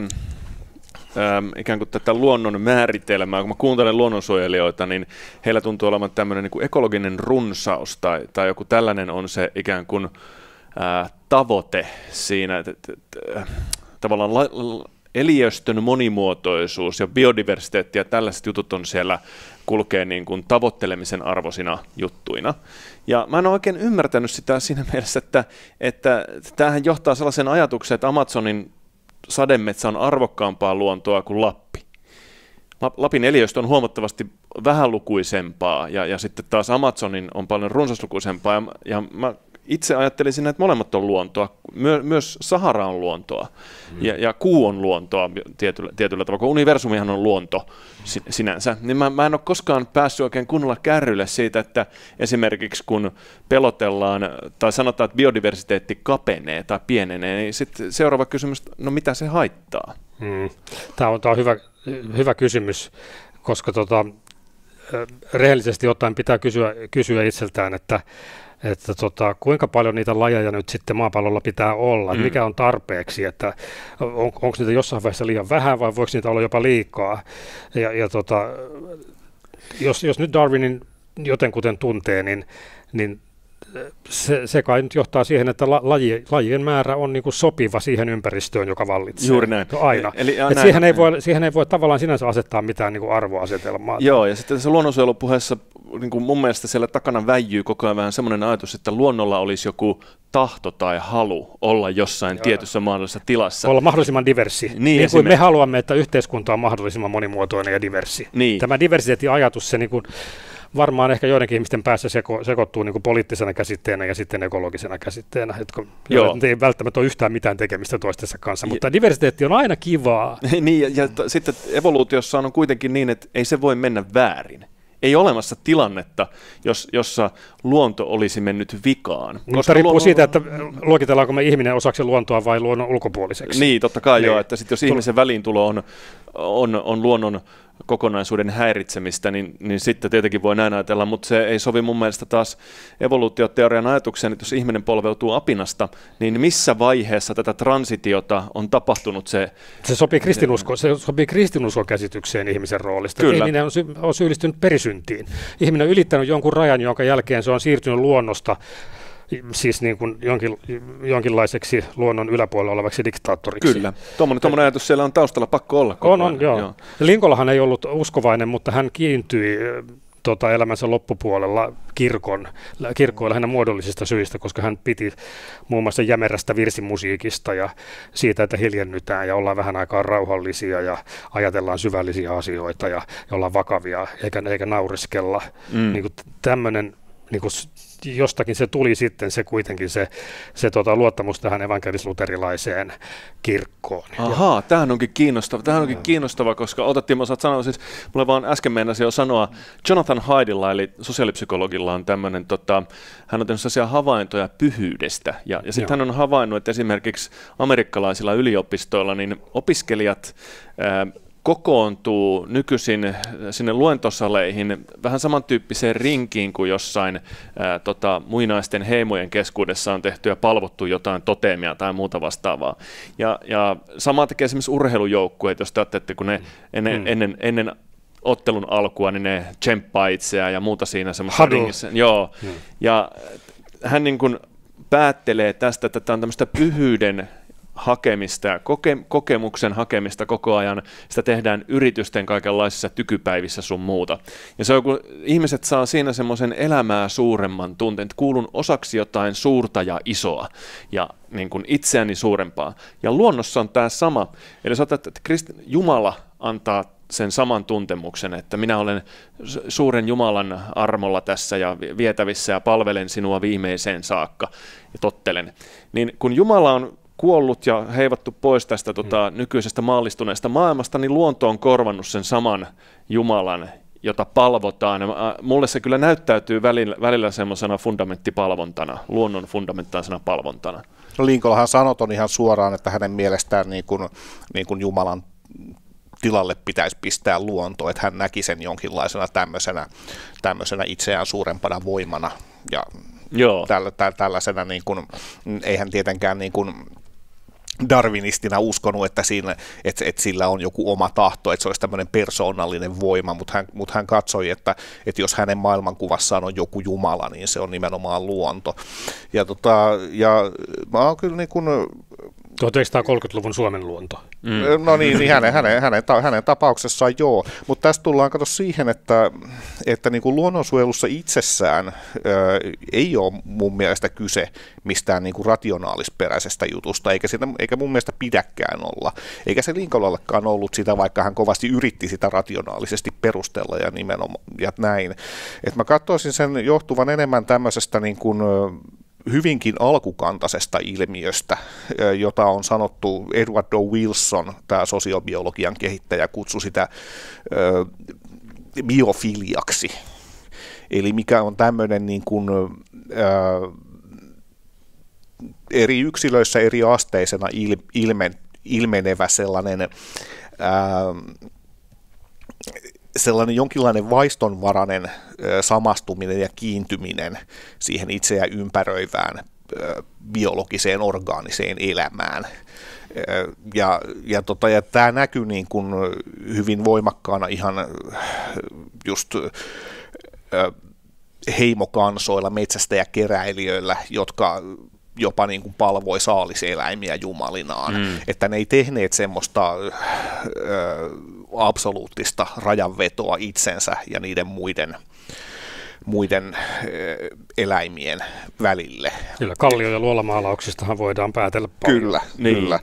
ikään kuin tätä luonnon määritelmää. Kun mä kuuntelen luonnonsuojelijoita, niin heillä tuntuu olevan tämmöinen niin kuin ekologinen runsaus tai joku tällainen on se ikään kuin tavoite siinä, että tavallaan eliöstön monimuotoisuus ja biodiversiteetti ja tällaiset jutut on siellä kulkee niin kuin tavoittelemisen arvoisina juttuina. Ja mä en ole oikein ymmärtänyt sitä siinä mielessä, että tämähän johtaa sellaisen ajatuksen, että Amazonin sademetsä on arvokkaampaa luontoa kuin Lappi. Lapin eliöstö on huomattavasti vähälukuisempaa ja sitten taas Amazonin on paljon runsaslukuisempaa ja mä itse ajattelisin, että molemmat on luontoa. Myös Sahara on luontoa ja kuu on luontoa tietyllä tavalla, kun universumihan on luonto sinänsä. Niin mä en ole koskaan päässyt oikein kunnolla kärrylle siitä, että esimerkiksi kun pelotellaan tai sanotaan, että biodiversiteetti kapenee tai pienenee, niin sitten seuraava kysymys, no mitä se haittaa? Tämä on hyvä kysymys, koska rehellisesti ottaen pitää kysyä itseltään, että kuinka paljon niitä lajeja nyt sitten maapallolla pitää olla, mikä on tarpeeksi, että onko niitä jossain vaiheessa liian vähän vai voiko niitä olla jopa liikaa. Jos nyt Darwinin jotenkuten tuntee, niin se kai nyt johtaa siihen, että lajien määrä on niin kuin sopiva siihen ympäristöön, joka vallitsee. Juuri näin. Aina. Siihen ei voi tavallaan sinänsä asettaa mitään niin kuin arvoasetelmaa. Joo, ja sitten tässä luonnonsuojelupuheessa niin kuin mun mielestä siellä takana väijyy koko ajan vähän semmoinen ajatus, että luonnolla olisi joku tahto tai halu olla jossain tietyssä mahdollisessa tilassa. Olla mahdollisimman diversi. Niin kuin me haluamme, että yhteiskunta on mahdollisimman monimuotoinen ja diversi. Niin. Tämä diversiteettiajatus, se niin kuin varmaan ehkä joidenkin ihmisten päässä sekoittuu niin kuin poliittisena käsitteenä ja sitten ekologisena käsitteenä, jotka ei välttämättä ole yhtään mitään tekemistä toistensa kanssa, mutta diversiteetti on aina kivaa. Niin, ja sitten evoluutiossa on kuitenkin niin, että ei se voi mennä väärin. ei olemassa tilannetta, jossa luonto olisi mennyt vikaan. Mutta riippuu siitä, että luokitellaanko me ihminen osaksi luontoa vai luonnon ulkopuoliseksi. Niin, totta kai joo, että sit jos ihmisen väliintulo on luonnon kokonaisuuden häiritsemistä, niin sitten tietenkin voi näin ajatella, mutta se ei sovi mun mielestä taas evoluutioteorian ajatukseen, että jos ihminen polveutuu apinasta, niin missä vaiheessa tätä transitiota on tapahtunut se sopii kristinuskon käsitykseen ihmisen roolista. Kyllä. Ihminen on syyllistynyt perisyntiin. Ihminen on ylittänyt jonkun rajan, jonka jälkeen se on siirtynyt luonnosta siis niin kuin jonkinlaiseksi luonnon yläpuolella olevaksi diktaattoriksi. Kyllä. Tuommoinen ajatus siellä on taustalla pakko olla. Joo. Linkolahan ei ollut uskovainen, mutta hän kiintyi elämänsä loppupuolella kirkkoon lähinnä muodollisista syistä, koska hän piti muun muassa jämerästä virsimusiikista ja siitä, että hiljennytään ja ollaan vähän aikaa rauhallisia ja ajatellaan syvällisiä asioita ja ollaan vakavia eikä nauriskella. Niin kuin tämmöinen, niin kuin jostakin se tuli sitten se kuitenkin se luottamus tähän evankelis-luterilaiseen kirkkoon. Ahaa, tämähän onkin kiinnostava, koska otettiin, mä osaat sanoa, siis mulle vaan äsken meinasi jo sanoa, Jonathan Haidilla, eli sosiaalipsykologilla on tämmöinen, hän on tehnyt sellaisia havaintoja pyhyydestä, ja sitten hän on havainnut, että esimerkiksi amerikkalaisilla yliopistoilla, niin opiskelijat kokoontuu nykyisin sinne luentosaleihin vähän samantyyppiseen rinkiin kuin jossain muinaisten heimojen keskuudessa on tehty ja palvottu jotain toteemia tai muuta vastaavaa. Ja sama tekee esimerkiksi urheilujoukkueet, jos te ajattelette, kun ne ennen ottelun alkua, niin ne tsemppaa itseään ja muuta siinä semmoista ringissä. Joo. Ja hän niin kuin päättelee tästä, että tämä on tämmöistä pyhyyden hakemista ja kokemuksen hakemista koko ajan, sitä tehdään yritysten kaikenlaisissa tykypäivissä sun muuta. Ja se on, kun ihmiset saa siinä semmoisen elämää suuremman tunteen, että kuulun osaksi jotain suurta ja isoa ja niin kuin itseäni suurempaa. Ja luonnossa on tämä sama. Eli sä otat, että Jumala antaa sen saman tuntemuksen, että minä olen suuren Jumalan armolla tässä ja vietävissä ja palvelen sinua viimeiseen saakka ja tottelen. Niin kun Jumala on kuollut ja heivattu pois tästä nykyisestä maallistuneesta maailmasta, niin luonto on korvannut sen saman Jumalan, jota palvotaan. Mulle se kyllä näyttäytyy välillä semmoisena fundamenttipalvontana, luonnon fundamentaalisena palvontana. No Lincolnhan sanoi ihan suoraan, että hänen mielestään niin kuin Jumalan tilalle pitäisi pistää luonto, että hän näki sen jonkinlaisena tämmöisenä itseään suurempana voimana ja tällaisena, niin kuin, eihän tietenkään niin kuin darwinistina uskonut, että sillä on joku oma tahto, että se olisi tämmöinen persoonallinen voima, mutta hän katsoi, että jos hänen maailmankuvassaan on joku Jumala, niin se on nimenomaan luonto. Ja mä oon kyllä niin kuin 1930-luvun Suomen luonto. No niin, hänen tapauksessaan joo, mutta tästä tullaan kato siihen, että niin kuin luonnonsuojelussa itsessään ei ole mun mielestä kyse mistään niin kuin rationaalisperäisestä jutusta, eikä mun mielestä pidäkään olla, eikä se Lincolnallekaan ollut sitä, vaikka hän kovasti yritti sitä rationaalisesti perustella ja nimenomaan ja näin. Et mä katsoisin sen johtuvan enemmän tämmöisestä niin kuin hyvinkin alkukantaisesta ilmiöstä, jota on sanottu Edward O. Wilson, tämä sosiobiologian kehittäjä, kutsui sitä biofiliaksi. Eli mikä on tämmöinen niin kuin, eri yksilöissä eri asteisena ilmenevä sellainen jonkinlainen vaistonvarainen samastuminen ja kiintyminen siihen itseään ympäröivään biologiseen orgaaniseen elämään. Ja tämä näkyy niin kuin hyvin voimakkaana ihan just heimokansoilla, metsästäjäkeräilijöillä, jotka jopa niin kuin palvoi saaliseläimiä jumalinaan, että ne ei tehneet semmoista absoluuttista rajanvetoa itsensä ja niiden muiden eläimien välille. Kyllä, kallio- ja luolamaalauksistahan voidaan päätellä paljon. Kyllä, niin. Kyllä.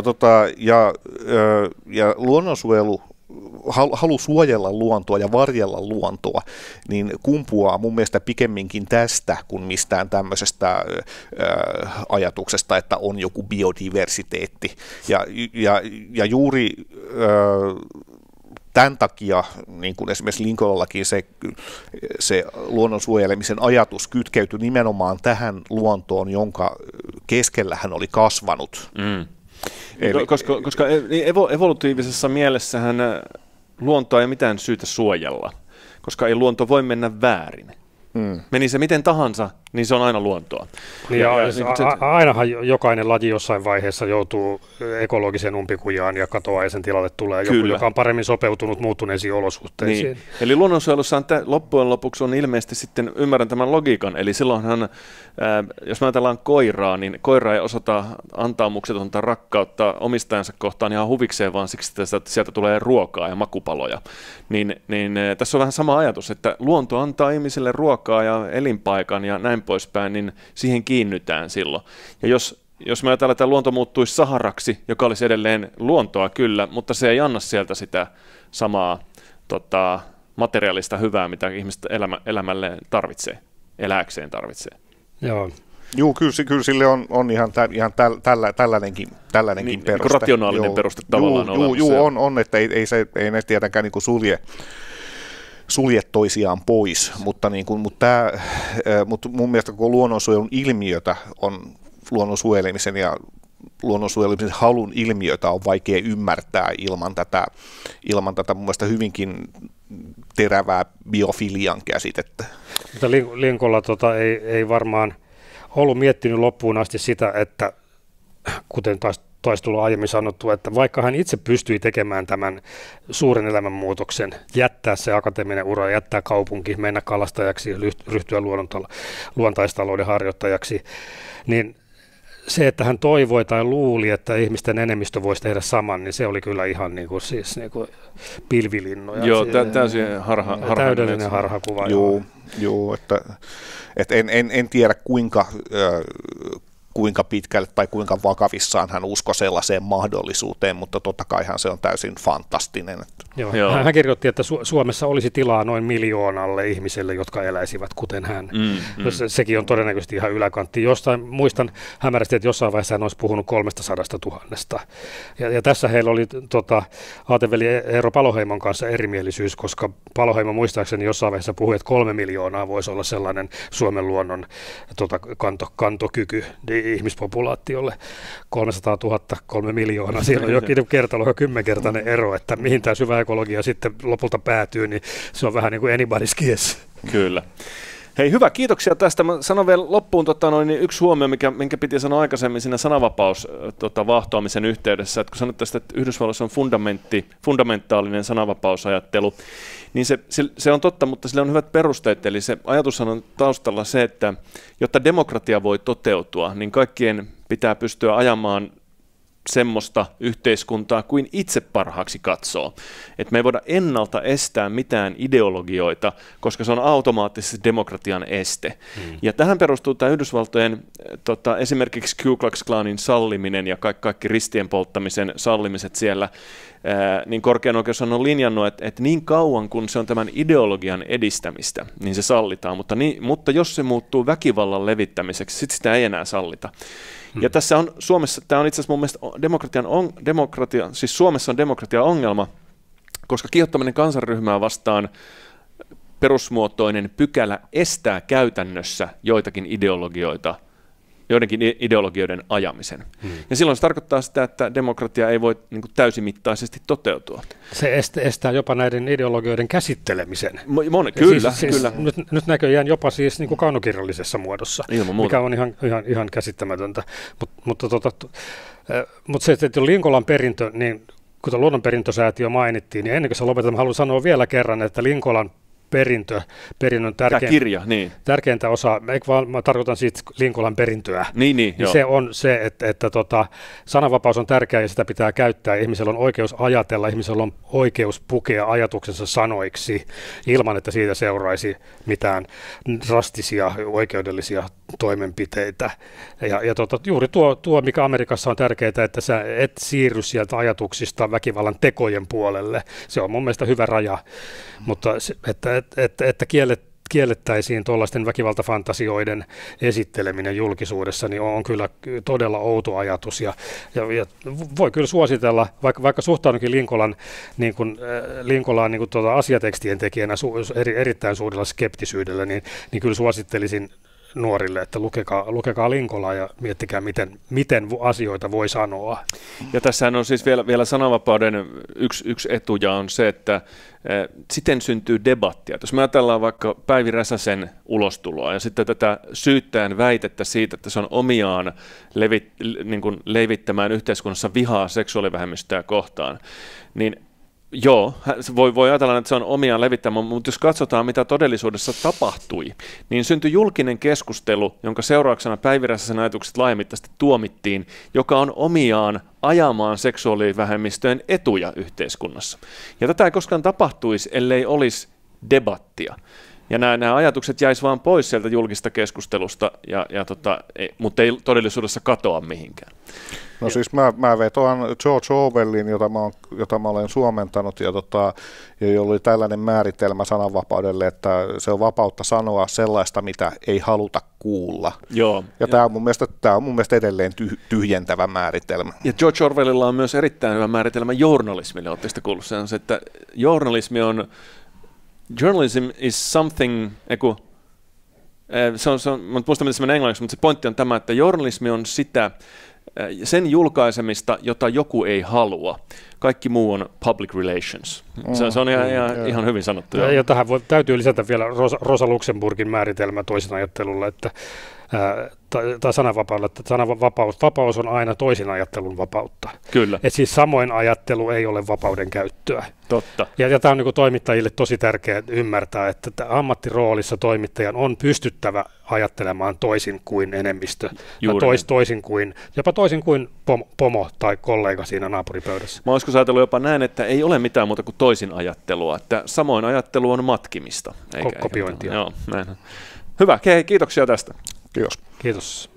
Ja luonnonsuojelu, halu suojella luontoa ja varjella luontoa, niin kumpuaa mun mielestä pikemminkin tästä kuin mistään tämmöisestä ajatuksesta, että on joku biodiversiteetti. Ja juuri tämän takia, niin kuin esimerkiksi Lincolnallakin se luonnon suojelemisen ajatus kytkeytyi nimenomaan tähän luontoon, jonka keskellä hän oli kasvanut. Eli, koska evolutiivisessa mielessähän luontoa ei mitään syytä suojella, koska ei luonto voi mennä väärin. Meni se miten tahansa, niin se on aina luontoa. Ainahan jokainen laji jossain vaiheessa joutuu ekologiseen umpikujaan ja katoaa ja sen tilalle tulee joku, joka on paremmin sopeutunut muuttuneisiin olosuhteisiin. Niin. Eli luonnonsuojelussa loppujen lopuksi on ilmeisesti sitten, ymmärrän tämän logiikan, eli silloinhan, jos me ajatellaan koiraa, niin koira ei osata antaumuksetonta rakkautta omistajansa kohtaan ihan huvikseen, vaan siksi, että sieltä tulee ruokaa ja makupaloja. Niin tässä on vähän sama ajatus, että luonto antaa ihmisille ruokaa ja elinpaikan ja näin poispäin, niin siihen kiinnytään silloin. Ja jos me ajatellaan, että luonto muuttuisi Saharaksi, joka olisi edelleen luontoa kyllä, mutta se ei anna sieltä sitä samaa materiaalista hyvää, mitä ihmiset elämälle tarvitsee, elääkseen tarvitsee. Joo, kyllä sille on ihan tällainenkin peruste. Rationaalinen peruste tavallaan olemassa. Joo, on, että ei ne tietenkään niin sulje toisiaan pois, mutta mun mielestä koko luonnonsuojelun ilmiötä on luonnonsuojelemisen ja luonnonsuojelemisen halun ilmiötä on vaikea ymmärtää ilman tätä mun mielestä hyvinkin terävää biofilian käsitettä. Mutta Linkola ei varmaan ollut miettinyt loppuun asti sitä, että kuten taisi tulla aiemmin sanottu, että vaikka hän itse pystyi tekemään tämän suuren elämänmuutoksen, jättää se akateeminen ura, jättää kaupunki, mennä kalastajaksi, ryhtyä luontaistalouden harjoittajaksi, niin se, että hän toivoi tai luuli, että ihmisten enemmistö voisi tehdä saman, niin se oli kyllä ihan pilvilinnoja. Joo, täysin täydellinen harhakuva. Joo, että en tiedä kuinka pitkälle tai kuinka vakavissaan hän uskoi sellaiseen mahdollisuuteen, mutta totta kaihan se on täysin fantastinen. Joo. Hän kirjoitti, että Suomessa olisi tilaa noin 1 miljoonalle ihmiselle, jotka eläisivät kuten hän. Sekin on todennäköisesti ihan yläkantti. Muistan hämärästi, että jossain vaiheessa hän olisi puhunut 300 000. Ja tässä heillä oli aateveli Eero Paloheimon kanssa erimielisyys, koska Paloheimo muistaakseni jossain vaiheessa puhui, että 3 miljoonaa voisi olla sellainen Suomen luonnon kantokyky ihmispopulaatiolle. 300 000, 3 miljoonaa. Siellä on jokin kertaluokka 10-kertainen ero, että mihin tämä syvä ekologia sitten lopulta päätyy, niin se on vähän niin kuin anybody's guess. Kyllä. Hei, hyvä, kiitoksia tästä. Mä sanon vielä loppuun yksi huomio, minkä piti sanoa aikaisemmin siinä sananvapaus vaahtoamisen yhteydessä, että kun sanoit tästä, että Yhdysvalloissa on fundamentaalinen sananvapausajattelu, niin se on totta, mutta sillä on hyvät perusteet, eli se ajatus on taustalla se, että jotta demokratia voi toteutua, niin kaikkien pitää pystyä ajamaan semmoista yhteiskuntaa kuin itse parhaaksi katsoo. Että me ei voida ennalta estää mitään ideologioita, koska se on automaattisesti demokratian este. Ja tähän perustuu tämä Yhdysvaltojen esimerkiksi Ku Klux Klanin salliminen ja kaikki ristien polttamisen sallimiset siellä, niin korkein oikeus on linjannut, että niin kauan kun se on tämän ideologian edistämistä, niin se sallitaan, mutta jos se muuttuu väkivallan levittämiseksi, sitten sitä ei enää sallita. Ja tässä on Suomessa, tämä on itse asiassa mun mielestä siis Suomessa on demokratian ongelma, koska kiihottaminen kansanryhmää vastaan perusmuotoinen pykälä estää käytännössä joidenkin ideologioiden ajamisen. Ja silloin se tarkoittaa sitä, että demokratia ei voi niin kuin täysimittaisesti toteutua. Se estää jopa näiden ideologioiden käsittelemisen. Kyllä. Nyt näköjään jopa siis niin kuin kaunokirjallisessa muodossa, mikä on ihan käsittämätöntä. Mutta se, että Linkolan perintö, niin kun luonnonperintösäätiö mainittiin, niin ennen kuin se lopetetaan, haluan sanoa vielä kerran, että Linkolan perinnön tärkeintä osaa, mä tarkoitan siitä Linkolan perintöä, niin se on se, että sananvapaus on tärkeää ja sitä pitää käyttää. Ihmisellä on oikeus ajatella, ihmisellä on oikeus pukea ajatuksensa sanoiksi ilman, että siitä seuraisi mitään drastisia oikeudellisia toimenpiteitä. Ja juuri tuo, mikä Amerikassa on tärkeää, että sä et siirry sieltä ajatuksista väkivallan tekojen puolelle. Se on mun mielestä hyvä raja, mutta että kiellettäisiin tuollaisten väkivaltafantasioiden esitteleminen julkisuudessa, niin on kyllä todella outo ajatus. Ja voi kyllä suositella, vaikka suhtaudunkin Linkolaan asiatekstien tekijänä erittäin suurella skeptisyydellä, niin kyllä suosittelisin nuorille, että lukekaa Linkolaa ja miettikää, miten asioita voi sanoa. Ja tässähän on siis vielä sananvapauden yksi etuja on se, että siten syntyy debattia. Jos me ajatellaan vaikka Päivi Räsäsen ulostuloa ja sitten tätä syyttäjän väitettä siitä, että se on omiaan leivittämään yhteiskunnassa vihaa seksuaalivähemmistöä kohtaan, niin joo, voi ajatella, että se on omiaan levittämään, mutta jos katsotaan, mitä todellisuudessa tapahtui, niin syntyi julkinen keskustelu, jonka seurauksena Päivi Räsäsen ajatukset laajamittaisesti tuomittiin, joka on omiaan ajamaan seksuaalivähemmistöjen etuja yhteiskunnassa. Ja tätä ei koskaan tapahtuisi, ellei olisi debattia. Ja nämä ajatukset jäisi vaan pois sieltä julkista keskustelusta, mutta ei todellisuudessa katoa mihinkään. No siis mä vetoan George Orwellin, jota mä olen suomentanut, ja jolla oli tällainen määritelmä sananvapaudelle, että se on vapautta sanoa sellaista, mitä ei haluta kuulla. Joo. Ja tämä on mun mielestä edelleen tyhjentävä määritelmä. Ja George Orwellilla on myös erittäin hyvä määritelmä journalismille. Oletteko sitten kuullut? Se on se, että journalism is something, mä muistan, miten se menee englanniksi, mutta se pointti on tämä, että journalismi on sen julkaisemista, jota joku ei halua. Kaikki muu on public relations. Se on ihan hyvin sanottu. Ja tähän täytyy lisätä vielä Rosa Luxemburgin määritelmä toisinajattelulle, että sananvapaudella, että vapaus on aina toisinajattelun vapautta. Kyllä. Et siis samoin ajattelu ei ole vapauden käyttöä. Totta. Ja tämä on niin kuin toimittajille tosi tärkeää ymmärtää, että ammattiroolissa toimittajan on pystyttävä ajattelemaan toisin kuin enemmistö. Jopa toisin kuin pomo tai kollega siinä naapuripöydässä. Mä olisiko ajatellut jopa näin, että ei ole mitään muuta kuin toisin ajattelua, että samoin ajattelu on matkimista. Kopiointia. Joo, näin. Hyvä, kiitoksia tästä. Kiitos. Kiitos.